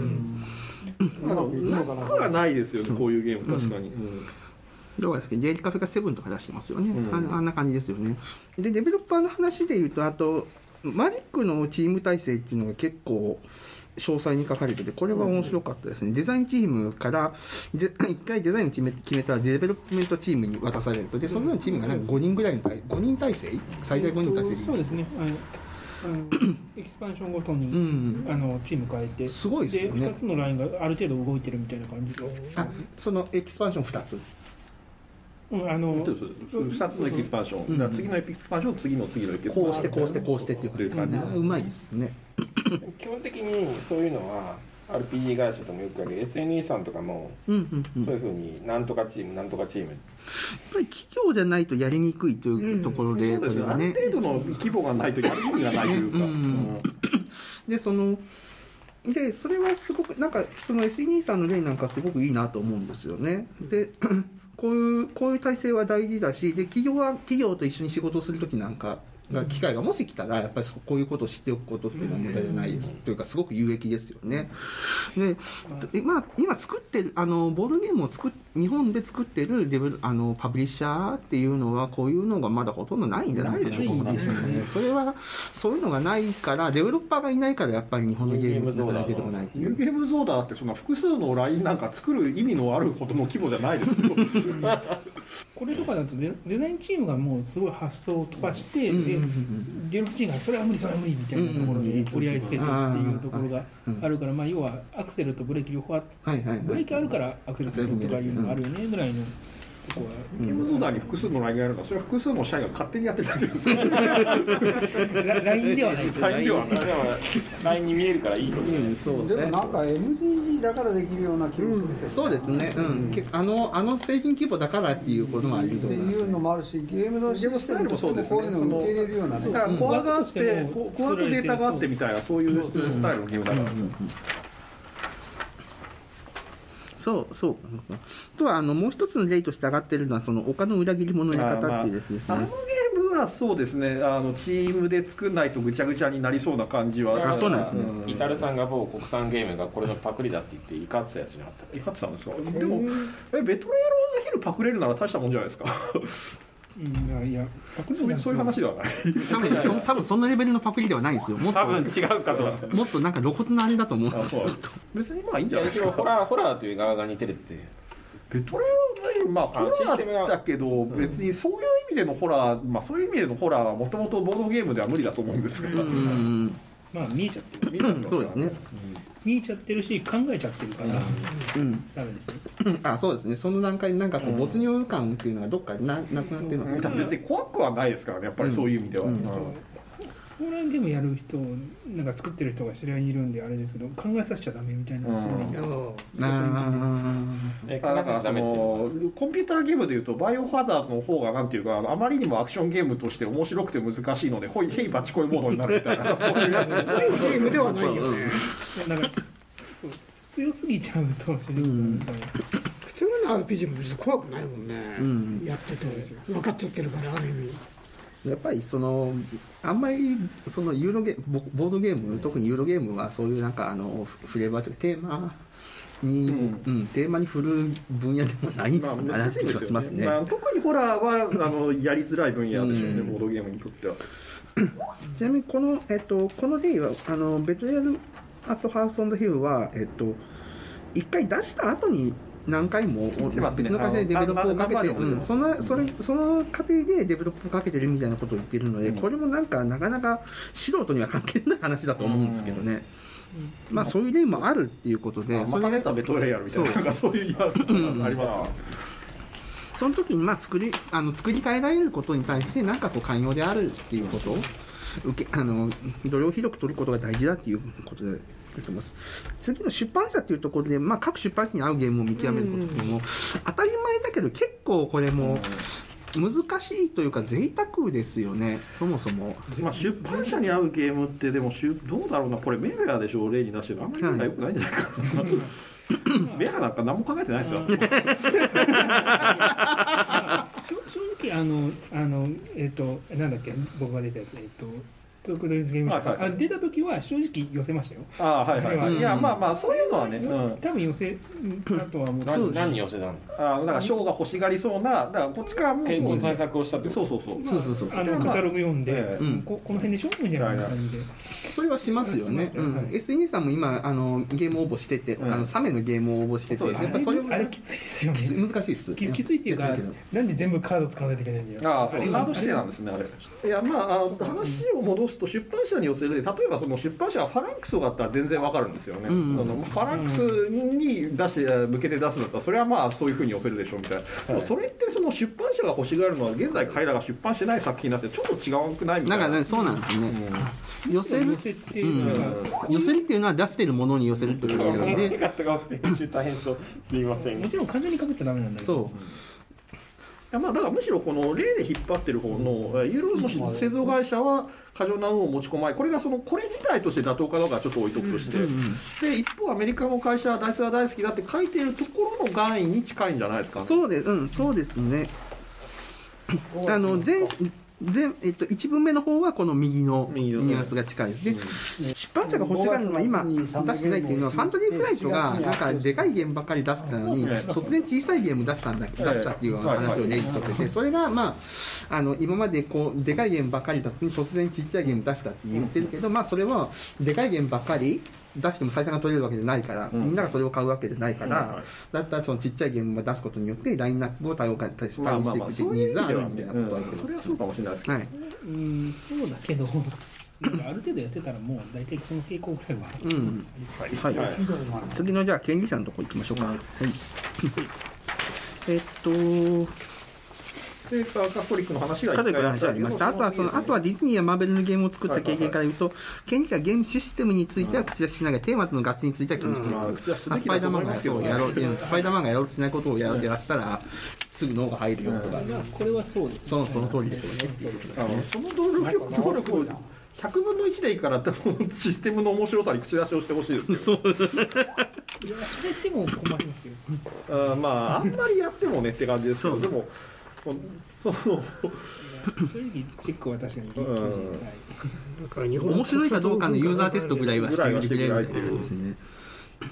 あのなくはないですよねこういうゲーム確かに。うんうん
どうですか、ジェイリカフェがセブンとか出してますよね、うん、あ, あんな感じですよね。でデベロッパーの話でいうと、あとマジックのチーム体制っていうのが結構詳細に書かれてて、これは面白かったですね。デザインチームからいっかいデザインを決め決めたらデベロップメントチームに渡されると、でそのぞれのチームがなんかごにんぐらいのごにん体制、最大ごにん体制で、
そうですね、あのあのエキスパンションごとに、うん、あのチーム変えて、
すごいですよね。
でふたつのラインがある程度動いてるみたいな感じで、
あそのエキスパンションふたつ、
うん、あの
ふたつのエキスパンション、うん、次のエキスパンション、次の次のエキスパンション、
こうしてこうしてこうしてっていう感じで、うまいですよね。
基本的にそういうのは アールピージー 会社ともよくある エスエヌイー さんとかも、うんうんうん、そういうふうになんとかチームなんとかチーム、やっ
ぱり企業じゃないとやりにくいというところで、
うん、そうですね、ある程度の規模がないとやる意味がないというか、うんうん、
でそのでそれはすごくなんかその エスエヌイー さんの例なんかすごくいいなと思うんですよね。でこういうこういう体制は大事だし、で企業は企業と一緒に仕事をするときなんかが機会がもし来たらやっぱりこういうことを知っておくことっていうのは無駄じゃないです、うん、というかすごく有益ですよね。で、まあ、今作ってるあのボードゲームを作っ日本で作ってるデベルあのパブリッシャーっていうのはこういうのがまだほとんどないんじゃないかなと思うんですよね。それはそういうのがないからデベロッパーがいないからやっぱり日本のゲームの中に出てこないっていう。
ニューゲームゾーダーってその複数のラインなんか作る意味のあることの規模じゃないですよ。
これとかだとデザインチームがもうすごい発想を飛ばして、うん、でデベロップチームがそれは無理それは無理みたいなところで折り合いつけてっていうところがあるから、まあ要はアクセルとブレーキ両方あって、はいはいはい、ブレーキあるからアクセルとブレーキとかいうのがあるよねぐらいの。
ゲームゾーダーに複数のラインがあるから、それは複数の社員が勝手にやってるだけですよ。ラ
インではない。
ラインではない。ラインに見えるからいいことね。
そうでもなんか エムディージー だからできるような気もする、
うん、そうですね。うん。あのあの製品規模だからっていうこともあると思います。
っていうのもあるし、ゲームのシステムとしてもこういうのを受け入れるようなね。
だからコアがあって、コアとデータがあってみたいなそういうスタイルのゲームだから。
そうそうとはあのもう一つの例として上がっているのはその他の裏切り者のやり方っていうですね。
あ、まあ、あのゲームはそうですね、あのチームで作んないとぐちゃぐちゃになりそうな感じは。
あ、そうなんですね。
イタルさんが某国産ゲームがこれのパクリだって言って怒ってたやつじゃなかった。
怒ってたんですか。でもえベトレロのヒルパクれるなら大したもんじゃないですか。
うん、いや
そういうそういう話ではない
多分そ多分そんなレベルのパクリではないんですよ。もっと
多分違うかと
もっとなんか露骨なあれだと思うんですよ。
別にまあいいん
い
じゃないですか。
や一応ホラーホラーという側が似てるっていう。
ベトレはまあホラーだけど別にそういう意味でのホラー、まあそういう意味でのホラーはもともとボードゲームでは無理だと思うんですけど、
うんうん
まあ見えちゃってる
見えちゃってますから
そうですね。
見えちゃってるし考えちゃってるから
うん
ダメですね。
あ、そうですね。その段階になんかこう没入感っていうのがどっかななくなってますよね。
別に怖くはないですからね、やっぱりそういう意味では。
うん
うん
ホラーゲームやる人なんか作ってる人が知り合いにいるんであれですけど考えさせちゃダメみたいなすごい
あの
え
だから
ダメっていう
のコンピューターゲームでいうとバイオハザードの方がなんていうかあのあまりにもアクションゲームとして面白くて難しいのでほいへいバチコイモードになるみたいなそういうやつです
そういうゲームではないよね。
なんかそう強すぎちゃうと主人公みたいな。
普通の アールピージー も別に怖くないもんね、
うん
やってて分かっちゃってるからある意味。
やっぱりそのあんまりそのユーロゲボボードゲーム、特にユーロゲームはそういうなんかあのフレーバーというかテーマに、
うん
うん、テーマに振る分野でもないんすかなって気がしますね。
まあ、特にホラーはあのやりづらい分野でしょうね、
うん
ボードゲームにとっては。
ちなみにこの、えっと、この例はあのベトレアル・アット・ハウス・オン・ド・ヒルは、えっと、一回出した後に何回も別の会社でデベロップをかけて、うん、そのそれその過程でデベロップをかけてるみたいなことを言ってるので、
うん、
これもなんかなかなか素人には関係ない話だと思うんですけどね、うん、まあそういう例もあるっていうことで、
まあ、
それ
マカネタベトレイヤルみたいななんかそういうやつがありますね。
その時にまあ作りあの作り変えられることに対して何かこう寛容であるっていうことを受けあの度量広く取ることが大事だっていうことで出てます。次の出版社っていうところで、まあ、各出版社に合うゲームを見極めることも当たり前だけど結構これも難しいというか贅沢ですよね、そもそも。
まあ、出版社に合うゲームってでもどうだろうな、これメガヤでしょ例に出してる、あんまりメガヤ良くないんじゃないかな、はい、メガなんか何も考えてないですよ。
正直あのあのえっ、ー、となんだっけ僕が出たやつえっ、ー、とトークドリーズゲームショップ、はいはい、あ出た時は正直寄せましたよ。
ああはいはい、はい、いやまあまあそういうのはね、うん、
多分寄せだとは思う。
何, 何寄せたの？
あだから賞が欲しがりそうな、だからこっちからも
変更対策をしたって。
そうそうそう、
まあ、そうそうそう、あのカタログ読んで、
うん、
こ, この辺でしょみたいな感じで。
それはしますよね。うん、エスエヌエス さんも今あのゲーム応募してて、うん、あのサメのゲームを応募してて、やっぱそれ
あれきついですよね。
難しいっす。
き, きついっていうか、なんで全部カード使わないといけないんだよ。
ああ、カード指定なんですねあれ。いやまああの話を戻すと出版社に寄せるで、例えばその出版社がファランクスとかだったら全然わかるんですよね。うん、あのファランクスに出して向けて出すんだったらそれはまあそういうふうに寄せるでしょうみたいな。はい、それってその出版社が欲しがるのは現在彼らが出版してない作品になってちょっと違うくないみたいな。
なんかね、そうなんですね。うん、寄せる、寄せっていうのは、うん、寄せるっていうのは出してるものに寄せるってことなので。
大変そう。すみません。
もちろん完全にかぶっちゃダメなんだけど。そう。
いやまあだからむしろこの例で引っ張ってる方のユーロの製造会社は過剰な運を持ち込まない、これがそのこれ自体として妥当かどうかはちょっと置いとくとして、うんうんうん、で一方アメリカの会社はダイスは大好きだって書いているところの願意に近いんじゃないですかね。
そうです、うん、そうですね。あの前全えっと、いち文目の方はこの右のニュアンスが近いです。で、うん、出版社が欲しがるのは今出してないっていうのはファンタジーフライトがなんかでかいゲームばっかり出してたのに突然小さいゲーム出したんだ出したっていう話を例にとってて、それがまああの今までこうでかいゲームばっかりだったのに突然ちっちゃいゲーム出したって言ってるけど、まあそれはでかいゲームばっかり出しても採算が取れるわけじゃないから、みんながそれを買うわけじゃないから、だったらそのちっちゃいゲームを出すことによってラインナップを多様化していくっていうニーズがあるみたいなことは言ってます。
それはそうかもしれないですけど、はい、
うん、そうだけどある程度やってたらもう大体その傾向ぐらいは、うん、
はい、はい、次のじゃあ権利者のところ行きましょうか。はい、えっと
でカトリックの話が
カトリックの話がありました。あとはそのあとはディズニーやマーベルのゲームを作った経験から言うと、権利者はゲームシステムについては口出ししながらテーマとの合致については気にしている。スパイダーマンがそうやろうスパイダーマンがやろうとしないことをやらせたらすぐ脳が入るよとか、
これはそうです。
そのその通りですよねっていうことですね。
その能力能力をひゃくぶんのいちでいいからシステムの面白さに口出しをしてほしいですけど。
そう
やらされても困りますよ。
あまああんまりやってもねって感じですけど、でもそう
正直チェックは確かに厳しいです。
面白いかどうかのユーザーテストぐらいはしてくれるみたいなですね。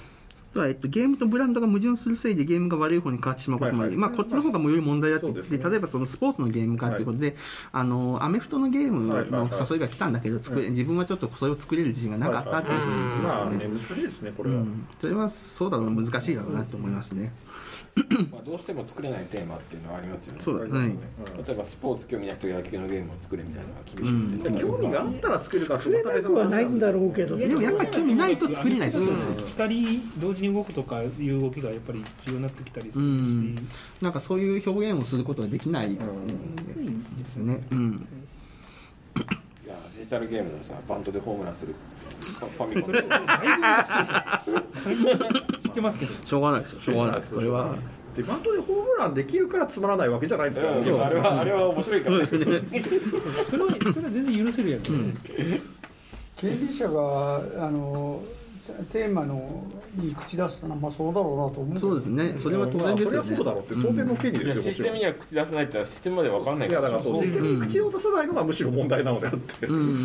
えっと、ゲームとブランドが矛盾するせいでゲームが悪い方に変わってしまうこともあり、はいはい、まあ、こっちの方がより問題だって言って、まあね、例えばそのスポーツのゲーム化ということで、はい、あのアメフトのゲームの誘いが来たんだけど、作れ自分はちょっとそれを作れる自信がなかったっていうふうに言ってますね。
まあね、難しいですねこれは、うん、
それはそうだろうな、難しいだろうなと思いますね。
まあどうしても作れないテーマっていうのはありますよね。
そうだね。
例えばスポーツ興味ない人が野球のゲームを作れみたいなのが厳しい、
うん、興味があったら作れるか
作れなくはないんだろうけど、
でもやっぱり興味ないと作れないですよね。
ふたり同時に動くとかいう動きがやっぱり重要になってきたりするし、うん、
なんかそういう表現をすることができないですね。うん。
いやデジタルゲームのさバントでホームランするファミコン
それだいぶ知ってますけど、
しょうがないですよ。しょうがない。それは
バントでホームランできるからつまらないわけじゃないんですよ、ね。
そう、あれはあれは面白いから、ね。それは
それは全然許せるやつ、ね。うん、
権利者があのテーマのに口出すのはまあそうだろうなと思う。
そうですね。それは当然ですよね。
それはそうだろうって当然の権利ですよ。
うん、システムには口出さないってのはシステムまで分かんないから。
いやだからそうシステムに口を出さないのがむしろ問題なのであって。うんうんうん。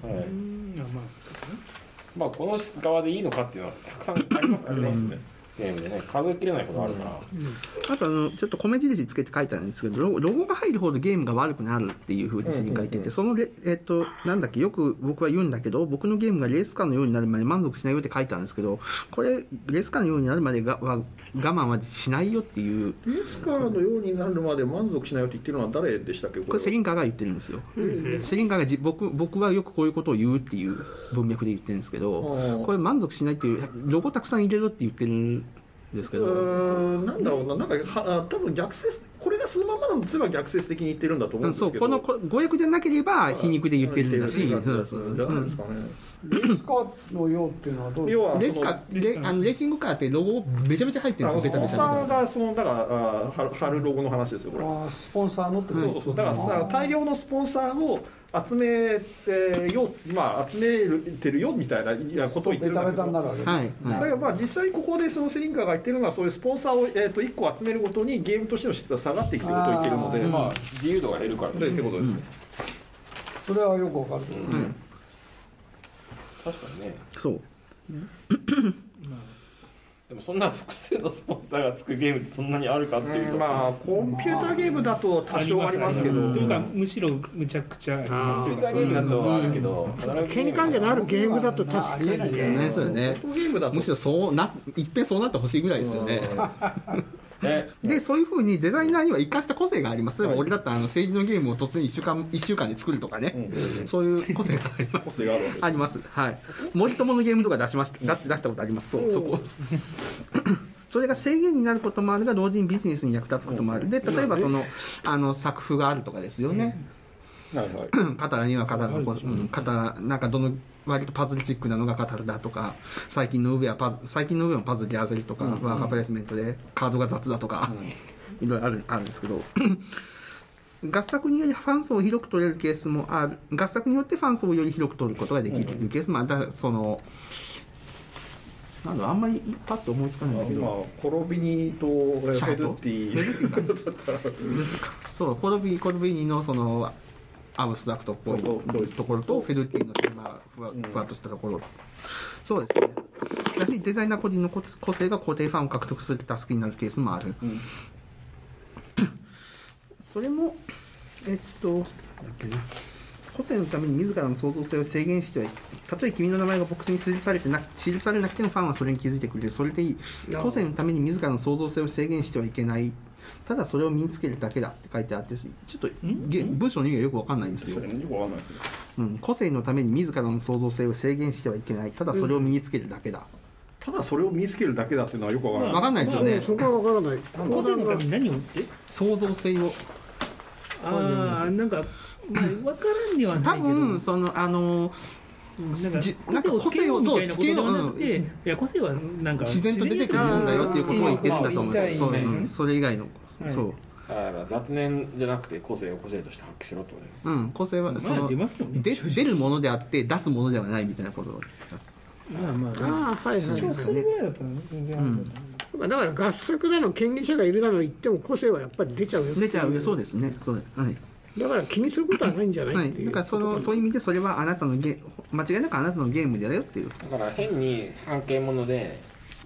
はい。
まあそうかね。まあこの側でいいのかっていうのはたくさんありますからね。うんゲームでね、数えきれないことあるから、うん、
あとあのちょっと米印つけて書いてあるんですけど、ロゴ、ロゴが入るほどゲームが悪くなるっていうふうに書いてて、うんうんうん、そのレ、えー、となんだっけ、よく僕は言うんだけど、僕のゲームがレースカーのようになるまで満足しないよって書いてあるんですけど、これレースカーのようになるまでがは我慢はしないよっていう。
レースカーのようになるまで満足しないよって言ってるのは誰でしたっけ？これ、
これセリンカーが言ってるんですよ。うん、セリンカーがじ 僕, 僕はよくこういうことを言うっていう文脈で言ってるんですけど、これ満足しないっていうロゴたくさん入れろって言ってるですけど、
うーんなんだろうな、なんかは多分逆説、これがそのままのすれば逆説的に言ってるんだと思うんですけど、
そうこの語訳じゃなければ皮肉で言ってるんだし、そうそう
じゃないですかね。
レースカーのようっていうのはどういう
レースカーレあのレーシングカーってロゴめちゃめちゃ入ってるんですよ。ベタベタ
スポンサーがそのだから貼るロゴの話ですよこれ。
あスポンサーのってことですか。
だから大量のスポンサーを集めてよ、まあ、集めてるよみたいなことを言ってるんだけど、ベタベタになるわけ、はいはい、だからまあ実際ここでそのセリンカーが言ってるのはそういうスポンサーを、えー、といっこ集めるごとにゲームとしての質が下がっていくということを言ってるので、
あ、まあ、自由度が減るからということですね、
うん、それはよくわかる、うんうん、
確かにね。
そう、
うんでもそんな複数のスポンサーがつくゲームってそんなにあるかっていうと、
うん、まあコンピューターゲームだと多少ありますけど、
というかむしろむちゃくちゃあります
よ。コンピューターゲームだとあるけど、
権利関係のあるゲームだと確かに
ね、そうよね。むしろそうな一遍そうなってほしいぐらいですよね。でそういうふうにデザイナーには生かした個性があります。例えば俺だったらあの政治のゲームを突然いっしゅうかんいっしゅうかんで作るとかね、うん、そういう個性があります。あります。はい。森友のゲームとか出しました。出したことあります。そうそこ。それが制限になることもあるが同時にビジネスに役立つこともある。で例えばそのあの作風があるとかですよね。カタラにはカタラの、うん、カタラなんかどの割とパズルチックなのがカタラだとか、最近の上はパズ最近の上はパズルやゼリとか、うん、ワーカープレイスメントでカードが雑だとか、うん、いろいろあるあるんですけど合作によりファン層を広く取れるケースもある。合作によってファン層をより広く取ることができるというケースもある。だそのなんだあんまりパッと思いつかないんだけど、まあ、
コロビニとフェルティ
そうコロビコロビニのそのアブストラクトっぽいところとフェルティのテーマふわふわっとしたところ、うん、そうですね。だしデザイナー個人の個性が固定ファンを獲得する助けになるケースもある、うん、それもえっとだっけな、個性のために自らの創造性を制限してはいい。たとえ君の名前がボックスに記されてな記されなくてもファンはそれに気づいてくれる。それでいい。個性のために自らの創造性を制限してはいけない。ただそれを身につけるだけだって書いてあって、ちょっと文章の意味がよく分かんないんですよ。うん、個性のために自らの創造性を制限してはいけない。ただそれを身につけるだけだ。
ただそれを身につけるだけだっていうのはよく分からない。
分かんないですよね。
まあ、そこは分からない。
個性のために何をって
創造性を。
ああ、なんか。まあ、分からんではないけど、
多分そのあの
なんか個性をつけようみたいなことではなくて、いや個性はなんか
自然と出てくるもんだよっていうことを言ってるんだと思うんですよ。そう、うん、それ以外の、はい、そう。
だから雑念じゃなくて個性を個性として発揮しろってことね。
うん、個性はその、まあ出ますよね、で出るものであって出すものではないみたいなことを。
まあまあ、
ああはいはい。
それぐらいだったら全然あるんだと思う。
だから合作だの権利者がいるだの言っても個性はやっぱり出ちゃうよ。
出ちゃうよ、そうですね。そうです。はい。
だから気にすることはないんじゃない、はい、っていう。
だからそのそういう意味でそれはあなたのゲ間違いなくあなたのゲームだよっていう。
だから変に半径もので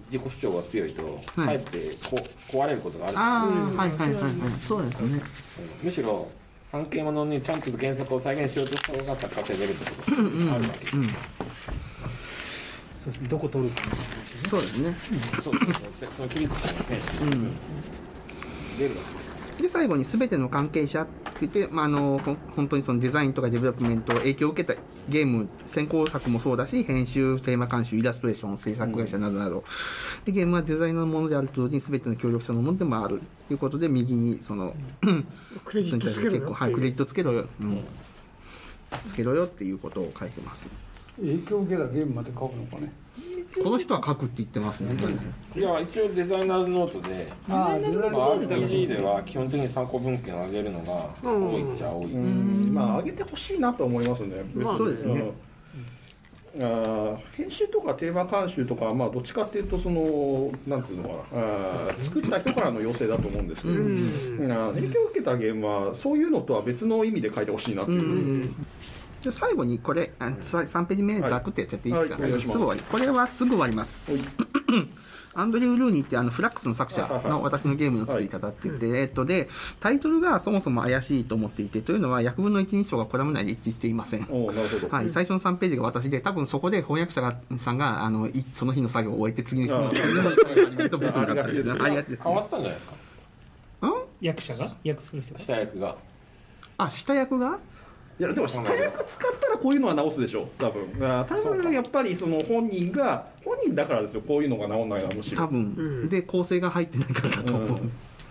自己主張が強いと、
はい
かえってこ壊れることがある、
ああ、はいはいはいはい、そうですね。
むしろ関係ものにちゃんと原作を再現しようとした方が作家性出るってことがあるわけです、
うん、
そうですね、どこ取るか、
そうですね。
そうそうそう、その切り口のセンス、
うん、
出るわけです。
で最後に全ての関係者って言って、まあ、あのほ本当にそのデザインとかデベロップメント影響を受けたゲーム先行作もそうだし、編集、テーマ監修、イラストレーション、制作会社などなど、でゲームはデザイナーのものであると同時に全ての協力者のものでもあるということで、右にその
クレジットつけろよっていう、
はい、クレジットつけろよ、うん、つけろよっていうことを書いてます。
影響を受けたゲームまで書くのかね。
この人は書くって言ってますね。
いや一応デザイナーズノートで、
ああ、デザイン
まあ、アールピージー では基本的に参考文献を上げるのが多いっちゃ多い、
うんまあ上げてほしいなと思いますね。
まあそうですね。
うん、あ編集とかテーマ監修とかはまあどっちかっていうとそのなんていうのかな、あ作った人からの要請だと思うんですけど、うんあ影響を受けたゲームはそういうのとは別の意味で書いてほしいなっていう。うん
じゃ最後にこれあさんページ目ざくってやっちゃっていいですか、
はいはい、
すぐ終わり。これはすぐ終わります。アンドリュー・ルーニーってあのフラックスの作者の私のゲームの作り方って言って、えっとでタイトルがそもそも怪しいと思っていて、というのは約分の一人称がコラム内で一致していません。
おなるほど、
はい、最初のさんページが私で、多分そこで翻訳者がさんがあのいその日の作業を終えて次の日の作業を終えて僕だったんですね。ありがちですね。
変わったんじゃないですか、
役者が役する人が
下役が。
あ、下役が
いやでも下役使ったらこういうのは直すでしょ多分。あ多分やっぱりその本人が本人だからですよ、こういうのが直んないのはむしろ
多分、うん、で構成が入ってないからだと思う、うん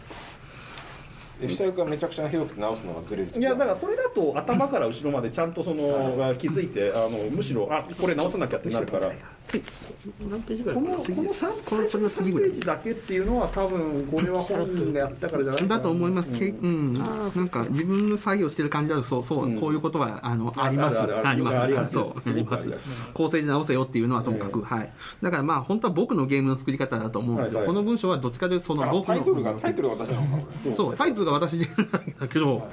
下役がめちゃくちゃ広くて直すのがずれる。
いやだからそれだと頭から後ろまでちゃんとその気づいて、あのむしろあこれ直さなきゃってなるから。
何ページぐらい
このこのさんページだけっていうのは多分これは本人がやったからじゃないかな。
だと思います。うん、なんか自分の作業してる感じだとそうそう、うん、こういうことはあのありますありますそうあります構成で直せよっていうのはともかく、はい。だからまあ本当は僕のゲームの作り方だと思うんですよ。はいはい、この文章はどっちかというとその僕の
タイトルがタイトルが私なのかな。
そうタイトルが私でだけど、はい、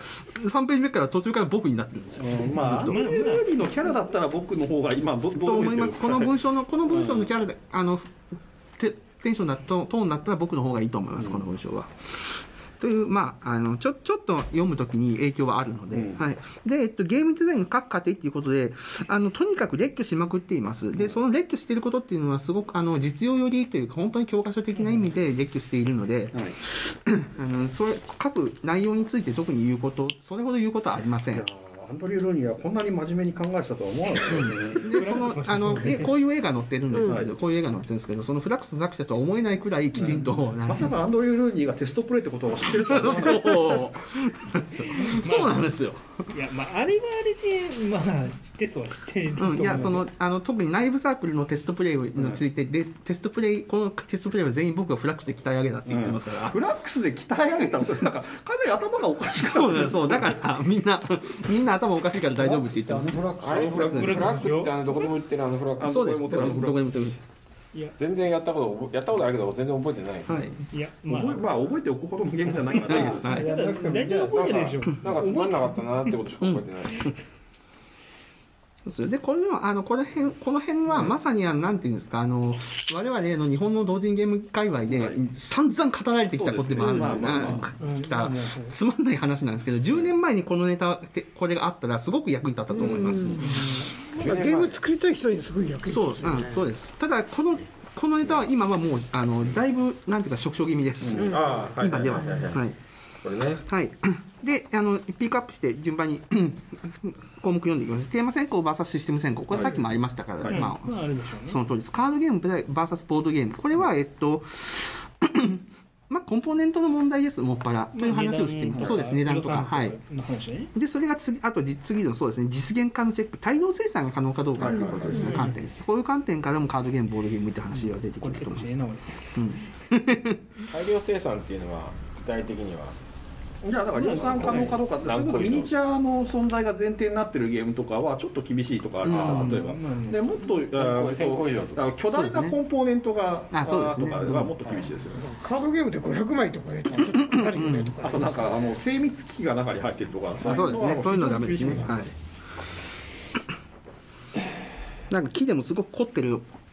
さんページ目から途中から僕になってるんですよ。
うん、まあアンドリュー・ルーニーのキャラだったら僕の方が今どどう
と思います。この文章のこの文章のキャラで、うん、あのテ, テンションだとトーンだったら僕の方がいいと思います、うん、この文章は。というまああのちょちょっと読むときに影響はあるので、うん、はい。でえっとゲームデザインの各過程っていうことで、あのとにかく列挙しまくっています。でその列挙していることっていうのはすごくあの実用寄りというか本当に教科書的な意味で列挙しているので、うん、あのそれ各内容について特に言うことそれほど言うことはありません。
アンドリュー・ルーニーはこんなに真面目に考えてたとは思わなかったですね。
でそのあのえこういう映画載ってるんですけど、うん、こういう映画載ってるんですけど、そのフラックスの作者とは思えないくらいきちんと、うん、
まさかアンドリュー・ルーニーがテストプレイってことを知ってるとは思わなかった。
そうそうなんですよ。
いやまああれはあれでまあテストは知ってると思うんですよ。
いやそのあの特に内部サークルのテストプレイについて、うん、でテストプレイこのテストプレイは全員僕がフラックスで鍛え上げたって言ってますから。うん、
フラックスで鍛え上げたのそれなんか完全に頭がおかしい。
そうだそうだからみんなみんな頭おかしいから大丈夫って言ってます。
あれフラックスフラックスってあのどこでも売ってるあのフラックス。
そうですそうですどこでも売ってる。
いや全然やったことやったことあるけど全然覚えてない。
はい。
いや
まあまあ覚えておくほどのゲームじゃないからです。
はい。
大体覚えてるでしょ。
なんかつまんなかったなってことしか覚えてない。
でこれのあのこの辺この辺はまさにあのなんていうんですかあの我々の日本の同人ゲーム界隈で散々語られてきたことでもあるので、きたつまんない話なんですけど、じゅうねんまえにこのネタこれがあったらすごく役に立ったと思います。
ゲーム作りたい人にすごい役に立つよね。
そう、うん、そうです。ただこのこのネタは今はもうあのだいぶなんていうか縮小気味です。うん、今でははい。
これね。
はい。で、あのピックアップして順番に項目読んでいきます。テーマ選考 ブイエス システム選考。これさっきもありましたから、はい、まあ、はい、その通りです。カードゲーム ブイエス ボードゲーム。これはえっとまあコンポーネントの問題です。もっぱらという話をしています。そうです値段とかはい。でそれが次あと次のそうですね実現可能チェック大量生産が可能かどうかということですね、観点です。こういう観点からもカードゲームボードゲームって話は出てくると思います。うん、
大量生産っていうのは具体的には。
いやだから量産可能かどうかって、ミニチュアの存在が前提になってるゲームとかはちょっと厳しいとかあるじゃないですか、例えば。でもっと
せんこ以上とか
巨大なコンポーネントがとかがもっと厳しいですよね。
カードゲームでごひゃくまいとかね、ちょっとかかるよねとか。
あとなんかあの精密機器が中に入ってるとか、
そうですね。そういうのはダメですね。はい。なんか木でもすごく凝ってる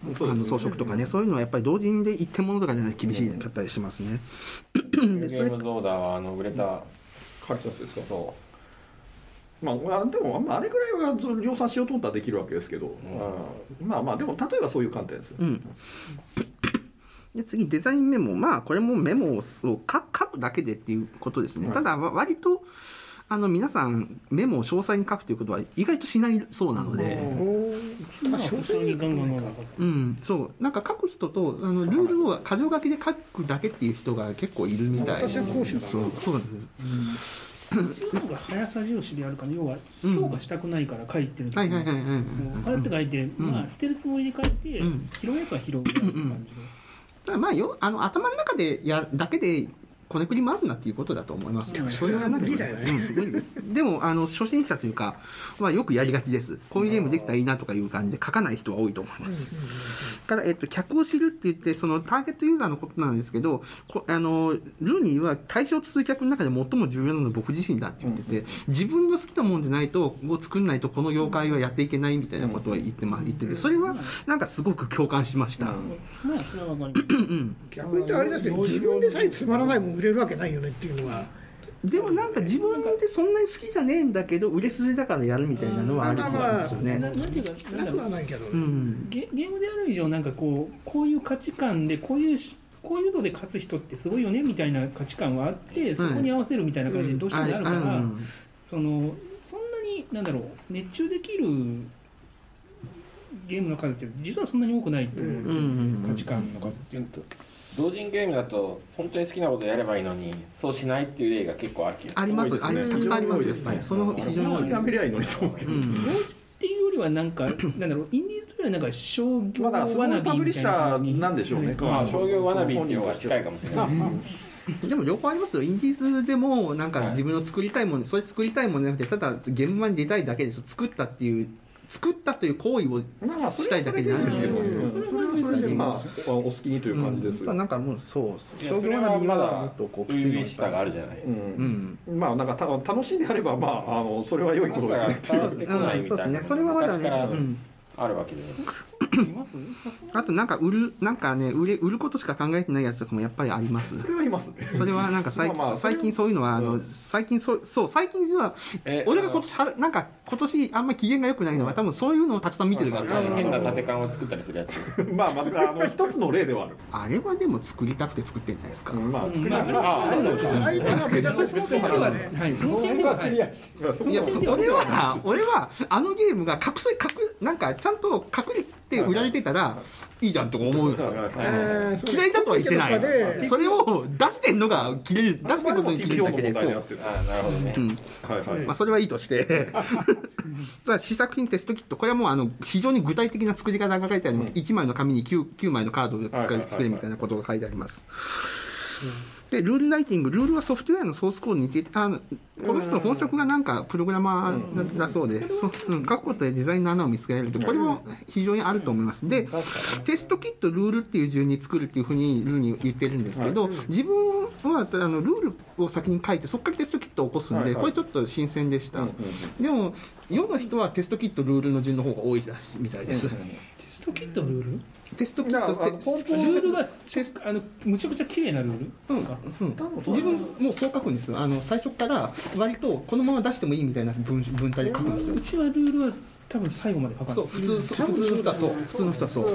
あの装飾とかね、そういうのはやっぱり同時で一点物とかじゃないと厳しいかったりしますね。
ゲームズオーダーはあの売れた
書いてたやつですか。
そう
まあ、まあ、でもあれぐらいは量産しようと思ったらできるわけですけど、うん、まあまあでも例えばそういう観点ですよ、
うんで次デザインメモ、まあこれもメモを書くだけでっていうことですね、はい、ただ割とあの皆さんメモを詳細に書くということは意外としないそうなので、
詳細にガンガンガンガン
うん、そうなんか書く人とあのルールを箇条書きで書くだけっていう人が結構いるみたい。
私は講師だ
そうそうなんです、
うん、うちの方が速さ重視であるから、要は評価したくないから書いてると、はいはいはいはい、こうやって書いて、うん、まあ捨てるつもりで書いて、うん、拾うやつは拾うみたいな感じで、うんうん、ただ
まあよあの頭の中でやるだけでこねくり回すなっていうことだと思います。
それは無理だよね。
うん、無理です。でもあの初心者というか、まあ、よくやりがちです。こういうゲームできたらいいなとかいう感じで書かない人は多いと思います。から、えっと、客を知るって言ってそのターゲットユーザーのことなんですけど、こあのルーニーは対象とする客の中で最も重要なのは僕自身だって言ってて、自分の好きなもんじゃないとを作んないとこの業界はやっていけないみたいなことを言ってま言ってて、それはなんかすごく共感しました。まあそれはわかります。
逆に言ってあれですね、自分でさえつまらないもん売れるわけないよねっていうのは。
でもなんか自分でそんなに好きじゃねえんだけど売れ筋だからやるみたいなのはある気がするんですよね。
なくはないけど、ね、
うん、ゲ, ゲームである以上なんかこうこういう価値観でこういうこういうので勝つ人ってすごいよねみたいな価値観はあって、そこに合わせるみたいな感じでどうしてもあるから、うん、そのそんなになんだろう熱中できるゲームの数って実はそんなに多くないと思う、うん、価値観の数っていうと。
同人ゲームだと本当に好きなことやればいいのにそうしないっていう例が結構ある気が
あります、あります、たくさんありますですね。その非常に多いです。
やめりゃいいのにと思うけど、
同人っていうよりはなんかなんだろうインディーズというよりはなんか商業
ワナビみたいな、まあ、パブリッシャーなんでしょうね。
まあ商業ワナビっていうのが近いかもしれない。
でも両方ありますよ。インディーズでもなんか自分の作りたいもの、それ作りたいものじゃなくてただ現場に出たいだけで作ったっていう作ったという行為をしたいだけじゃないんですけど、
それでまあお好きにという感じです。
なんかもうそう
商業ワナビはもっとこうきつい下があるじゃない。
まあなんかた楽しんであればまああのそれは良いことですね。
伝わってこないみたいな。
それはまだね
あるわけで。
あとなんか売るなんかね売れ売ることしか考えてないやつとかもやっぱりあります。
それはいますね。
それはなんか最近最近そういうのはあの最近そうそう最近は俺が今年はなんか今年あんまり機嫌が良くないのは多分そういうのをたくさん見てるからです。
変な縦感を作ったりするやつ。
まあまああの一つの例ではある。
あれはでも作りたくて作ってるんじゃないですか。
まあ作り
たくて。ああるんですけど。
はい。その点ではない。いや俺は俺はあのゲームが隠せ隠なんかちゃんと隠れて売られてたらいいじゃんとか思うんですよ。嫌いだとは言ってない。それを出してんのが切れる出してることに切れるだけでそう。
あなるほどね。
うん。まあそれはいいとして。ただ試作品テストキットこれはもうあの非常に具体的な作り方が書いてあります。いちまいの紙に 9, 9枚のカードを作る作るみたいなことが書いてあります。でルールライティングルールはソフトウェアのソースコードに似ていてあのこの人の本職がなんかプログラマーだそうで、そうん、書くことでデザインの穴を見つけられるとこれも非常にあると思います。でテストキットルールっていう順に作るっていうふうにルールに言ってるんですけど、自分はあのルールを先に書いてそこからテストキットを起こすんでこれちょっと新鮮でした。でも世の人はテストキットルールの順の方が多いみたいです。
テストキットルール
テストキットって
ルールがあのむちゃくちゃ綺麗なルール、うん
うん、自分もうそう書くんですよ。あの最初から割とこのまま出してもいいみたいな 文, 文体で書くんですよ。
うちはルールは多分最後まで書かない。
そう普通普通の人はそう普通の人はそう。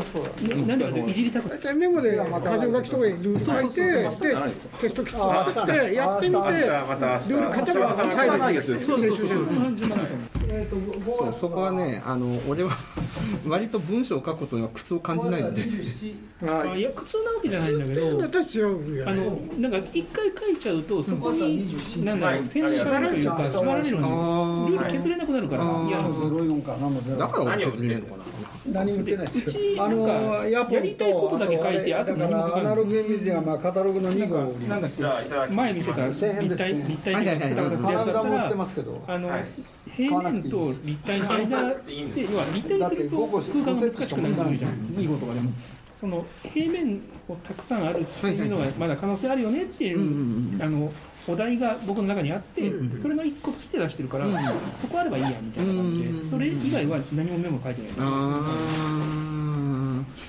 なんでいじりたくて。
大体メモで箇条書きとかにルール書いてでテストキット作ってやってみてルール勝てば最後にそうそうそうそう。
そうそこはねあの俺は割と文章を書くことには苦痛を感じないので。
あいや苦痛なわけじゃないんだけど。
私はあ
のなんか一回書いちゃうとそこになんだろう線が縛られるというか縛られるんですよ。ルール削れなくなるから。いや
だから削れるのかな。
何も言ってないですよ。あ
の
のヤポンと
だけ書いてあと何も書かない。
アナログゲームミュージアムはカタログのにごを売ります。
前見せた立体立体的な形のやつだったらあの平面と立体の間で要は立体にすると空間が難しくなるじゃん。にごとかでもその平面をたくさんあるっていうのがまだ可能性あるよねっていうあのお題が僕の中にあって、うん、それの一個として出してるから、うん、そこあればいいやみたいな感じで、うん、それ以外は何もメモ書いてないです。
あ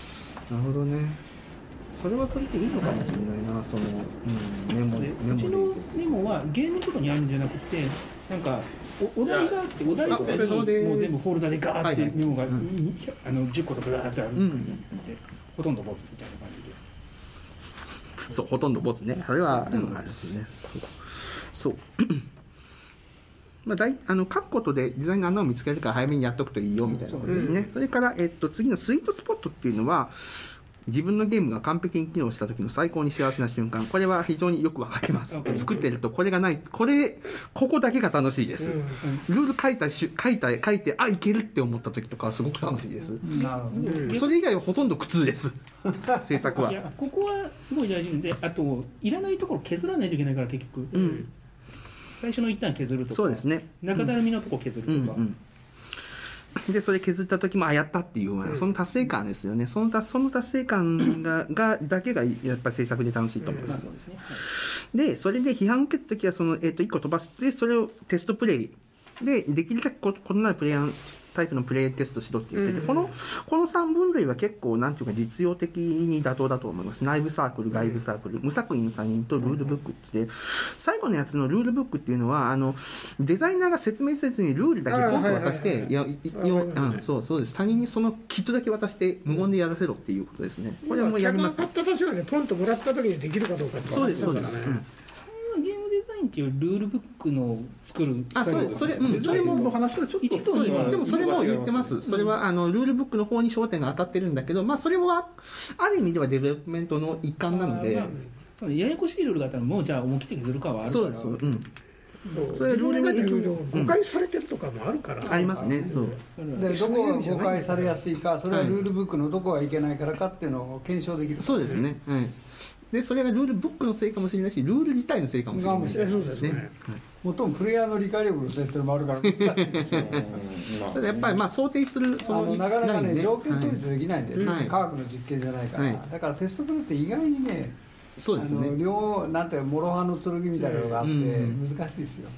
なるほどね。それはそれでいいのかもしれないな、その、うん、メモ
で
メモで
うちのメモはゲームごとにあるんじゃなくて、なんかおお題があってお題ごとにもう全部フォルダでガーってメモが、はいはい、あのじゅっことかガーってあるんで、うん、ほとんどボツみたいな感じで。
そう、ほとんどボツね。それは、うん、あれですね。そう。そうまあ、だいあの書くことでデザインの穴を見つけるから早めにやっとくといいよみたいなことですね。うん、それから、えっと、次のスイートスポットっていうのは自分のゲームが完璧に機能した時の最高に幸せな瞬間。これは非常によくわかります。作ってるとこれがない、これここだけが楽しいです。ルール書いたし書いた書いてあいけるって思った時とかはすごく楽しいです。なるほど。それ以外はほとんど苦痛です。制作は。いや
ここはすごい大事で、あといらないところ削らないといけないから結局。うん、最初の一旦削るとか。
そうですね。
中だるみのとこ削るとか。うんうんうん
でそれ削った時もあやったっていう、うん、その達成感ですよね。そのたその達成感ががだけがやっぱり制作で楽しいと思います。うん、でそれで批判を受けた時はその、えー、といっこ飛ばしてそれをテストプレイでできるだけ異なるプレイヤータイプのプレイテストしろって言ってて、うん、このこのさんぶん類は結構なんていうか実用的に妥当だと思います。内部サークル、外部サークル、無作為の他人とルールブックって、最後のやつのルールブックっていうのはあのデザイナーが説明せずにルールだけポンと渡して、いやそうそうです。他人にそのキットだけ渡して無言でやらせろっていうことですね。これはもうやります。
買った年はねポンともらった時にできるかどうかって
そうですそうです。
ゲームデザインっていうルールブックの作る
あそれそれ、うん、それも話はちょっとそうですでもそれも言ってます。それはあのルールブックの方に焦点が当たってるんだけど、まあそれはある意味ではデベロップメントの一環なので、まあ、
そのややこしいルールがあったらもうじゃあ思い切って削るかはあるから。
そうですそう、うん、
そういうルールが誤解されてるとかもあるから、うん、
ありますね。そう
でどこが誤解されやすいか、それはルールブックのどこがいけないからかっていうのを検証できる。
そうですね、はい。でそれがルールブックのせいかもしれないし、ルール自体のせいかもしれないですね。
もともプレイヤーの理解力の設定もあるから難しいですよ。
ただやっぱりまあ想定するその
あのなかなかね条件統一できないんで、ね、はい、科学の実験じゃないから、はい、だからテストプレイって意外にね、
そうですね。
あの両なんて諸刃の剣みたいなのがあって難しいですよ。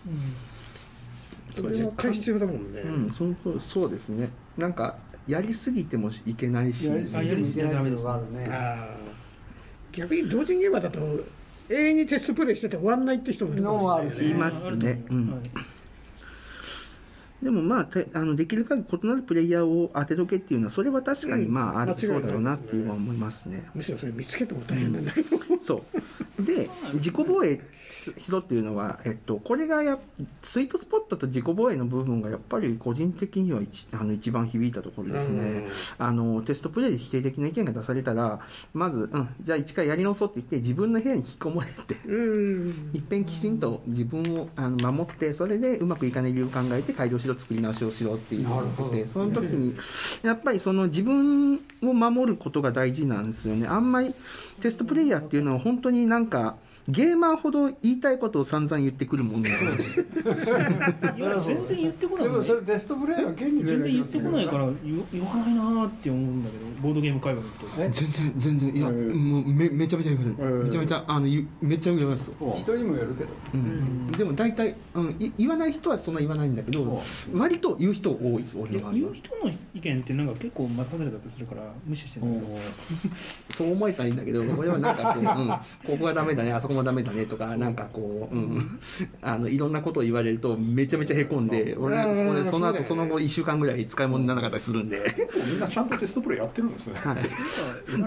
うん、それ絶対必要だもんね。
うん、そうそうですね。なんかやりすぎてもいけないし、
やりすぎてもいけないっていうのがあるね。
あ逆に同人ゲーマーだと永遠にテストプレイしてて終わんないって人もいるかもしれないですね。
いますね。うん、でもまあてあのできる限り異なるプレイヤーを当てとけっていうのはそれは確かにまあある、うん、そうだろうなっていうのは思いますね。
むしろそれ見つけても大変なんだけど、
うん、そうで自己防衛しろっていうのは、えっと、これがやスイートスポットと自己防衛の部分がやっぱり個人的には一あの一番響いたところですね。あのテストプレイで否定的な意見が出されたらまず、うん、じゃあ一回やり直そうって言って自分の部屋に引きこもれっていっぺんきちんと自分をあの守ってそれでうまくいかない理由を考えて改良しろ作り直しをしろっていうのがあって、その時にやっぱりその自分を守ることが大事なんですよね。あんまりテストプレイヤーっていうのは本当になんかゲーマーほど言いたいことを散々言ってくるもんなので
いや全然言ってこない、ね、
でもそれテストプレイの権利
全然言ってこないから言わないなって思うんだけど、ボードゲーム会話の人
全然全然いや、えー、もう め, めちゃめちゃ言われる、えー、めちゃめちゃあのめっちゃ言われます。
人にもよるけど、
うん、でも大体、うん、言わない人はそんな言わないんだけど割と言う人多いです。俺の
言う人の意見ってなんか結構また外れだったりするから無視してるんだけど
そう思えたらいいんだけど俺はなんかこう、うん、ここがダメだねあそこもダメだねとかなんかこう、うん、あのいろんなことを言われるとめちゃめちゃへこんで俺それその後その後いっしゅうかんぐらい使い物にならなかったりするんで
結構みんなちゃんとテストプレイやってるんですね、
はい、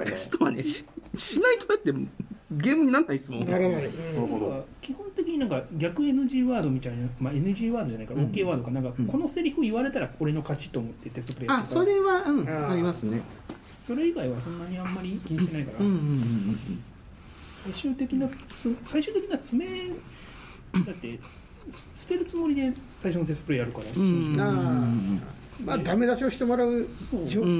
テストはね し, しないとだってゲームにならないですもん。ならない、
うん、基本的になんか逆 エヌジー ワードみたいな、まあ、エヌジー ワードじゃないから OK ワードかなんか、うん、このセリフ言われたら俺の勝ちと思ってテストプレイやってた。
あそれは、うん、あ, ありますね。
それ以外はそんなにあんまり気にしないから、うんうんうんうん、最終的な最終的な詰めだって捨てるつもりで最初のテストプレイやるから、うん、
あまあダメ出しをしてもらう。
そう、うん、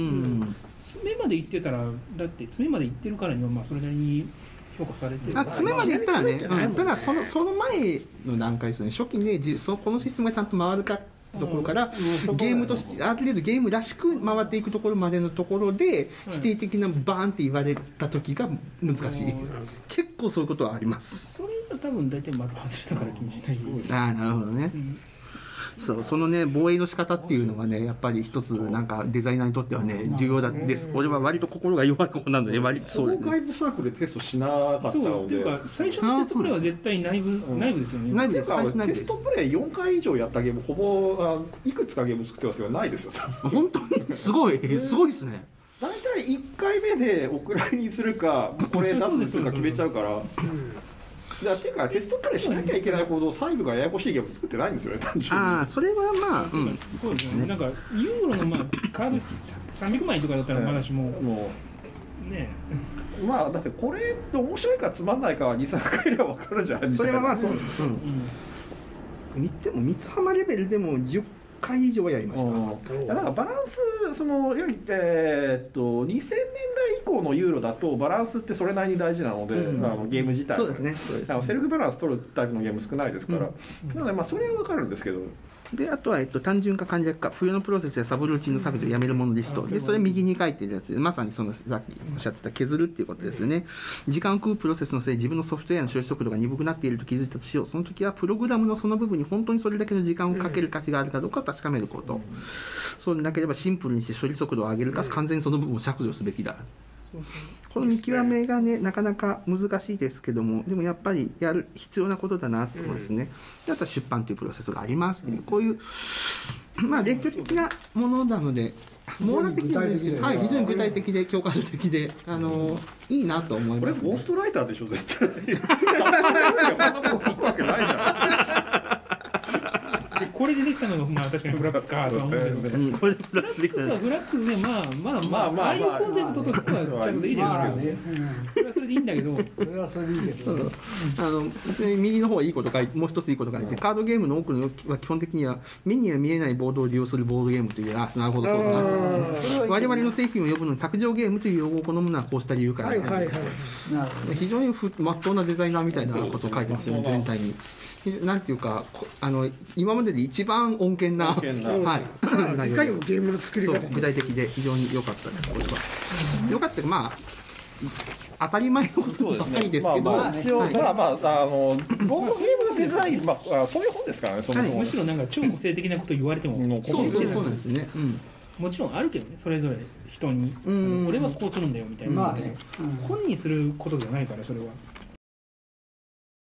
詰めまで行ってたらだって詰めまで行ってるからにはまあそれなりに評価されてる。
あ詰めまで行ったらね、うん、ただそのその前の段階ですね。初期でそこのシステムがちゃんと回るかところから、うん、ゲームとしてある程度ゲームらしく回っていくところまでのところで、うん、否定的なバーンって言われた時が難しい、うん、結構そういうことはあります。
それが多分大体的外したから気にしない。
ああなるほどね、うん、 そうそのね防衛の仕方っていうのがねやっぱり一つなんかデザイナーにとってはね重要だです。俺は割と心が弱い子なので割とそうだね。
外部サークルでテストしなかった
そう
ので。
っていうか最初のテストプレイは絶対内部、うん、内部ですよね。
内部です。最初内部
テ
です。
ストプレイよんかい以上やったゲームほぼあいくつかゲーム作ってますけどないですよ。
本当にすごいすごいですね。
大体いっかいめでお蔵入りにするかこれ出すにするか決めちゃうから。じゃあっていうかテストプレイしなきゃいけないほど細部がややこしいゲーム作ってないんですよね。単純に
ああそれはまあ、うん、
そうですね。なんかユーロのまあカードさんびゃくまいとかだったらまだしも、もうね
まあだってこれって面白いかつまんないかはにさんかいでは分かるじゃないですか。
それはまあそうです。うん。見ても三つ浜レベルでもじゅっかい以上はやりました。
だからバランスそのやはりえー、っとにせんねんだい以降のユーロだとバランスってそれなりに大事なので、うん、あのゲーム自体
そうですね。そうですね。
あのセルフバランス取るタイプのゲーム少ないですから、うん、なのでまあそれは分かるんですけど。
であとは、えっと、単純化簡略化不要のプロセスやサブルーチンの削除をやめるものリストでそれ右に書いてるやつでまさにそのさっきおっしゃってた削るっていうことですよね。時間を食うプロセスのせい自分のソフトウェアの処理速度が鈍くなっていると気づいたとしよう。その時はプログラムのその部分に本当にそれだけの時間をかける価値があるかどうかを確かめること、うん、そうでなければシンプルにして処理速度を上げるか完全にその部分を削除すべきだ。この見極めがねなかなか難しいですけどもでもやっぱりやる必要なことだなと思いますね。であとは出版というプロセスがありますっていうこういうまあ列挙的なものなので網羅的なんですけど、はい、非常に具体的で教科書的であのいいなと思います、ね、
これゴーストライターでしょ絶対聞くわけないじゃん。
これでできたのがまあ確かにフラックスかとは思うけど、うん、これフラックスできたのはフラックスでまあまあまあまあああいうコンセプトとしてはちゃんとできてるからね。それはそれでいいんだけど、
それはそれでいいけど、
あの右の方はいいこと書いてもう一ついいこと書いてカードゲームの多くのは基本的には目には見えないボードを利用するボードゲームというあなるほどそうだな我々の製品を呼ぶのに卓上ゲームという用語を好むのはこうした理由から、はいはいはい、非常にまっとうなデザイナーみたいなことを書いてますよね全体に。なんていうかあの今までで一番穏健な、はい、
いかにもゲームの作り方
具体的で非常に良かったですこれは。良かったまあ当たり前のことばっかりですけど、
まあ一応まあまああのボードゲームのデザインまあそういう本ですからね。そもそも
むしろなんか超個性的なこと言われても
そうそうそうなんですね。
もちろんあるけどねそれぞれ人に俺はこうするんだよみたいな、本にすることじゃないからそれは。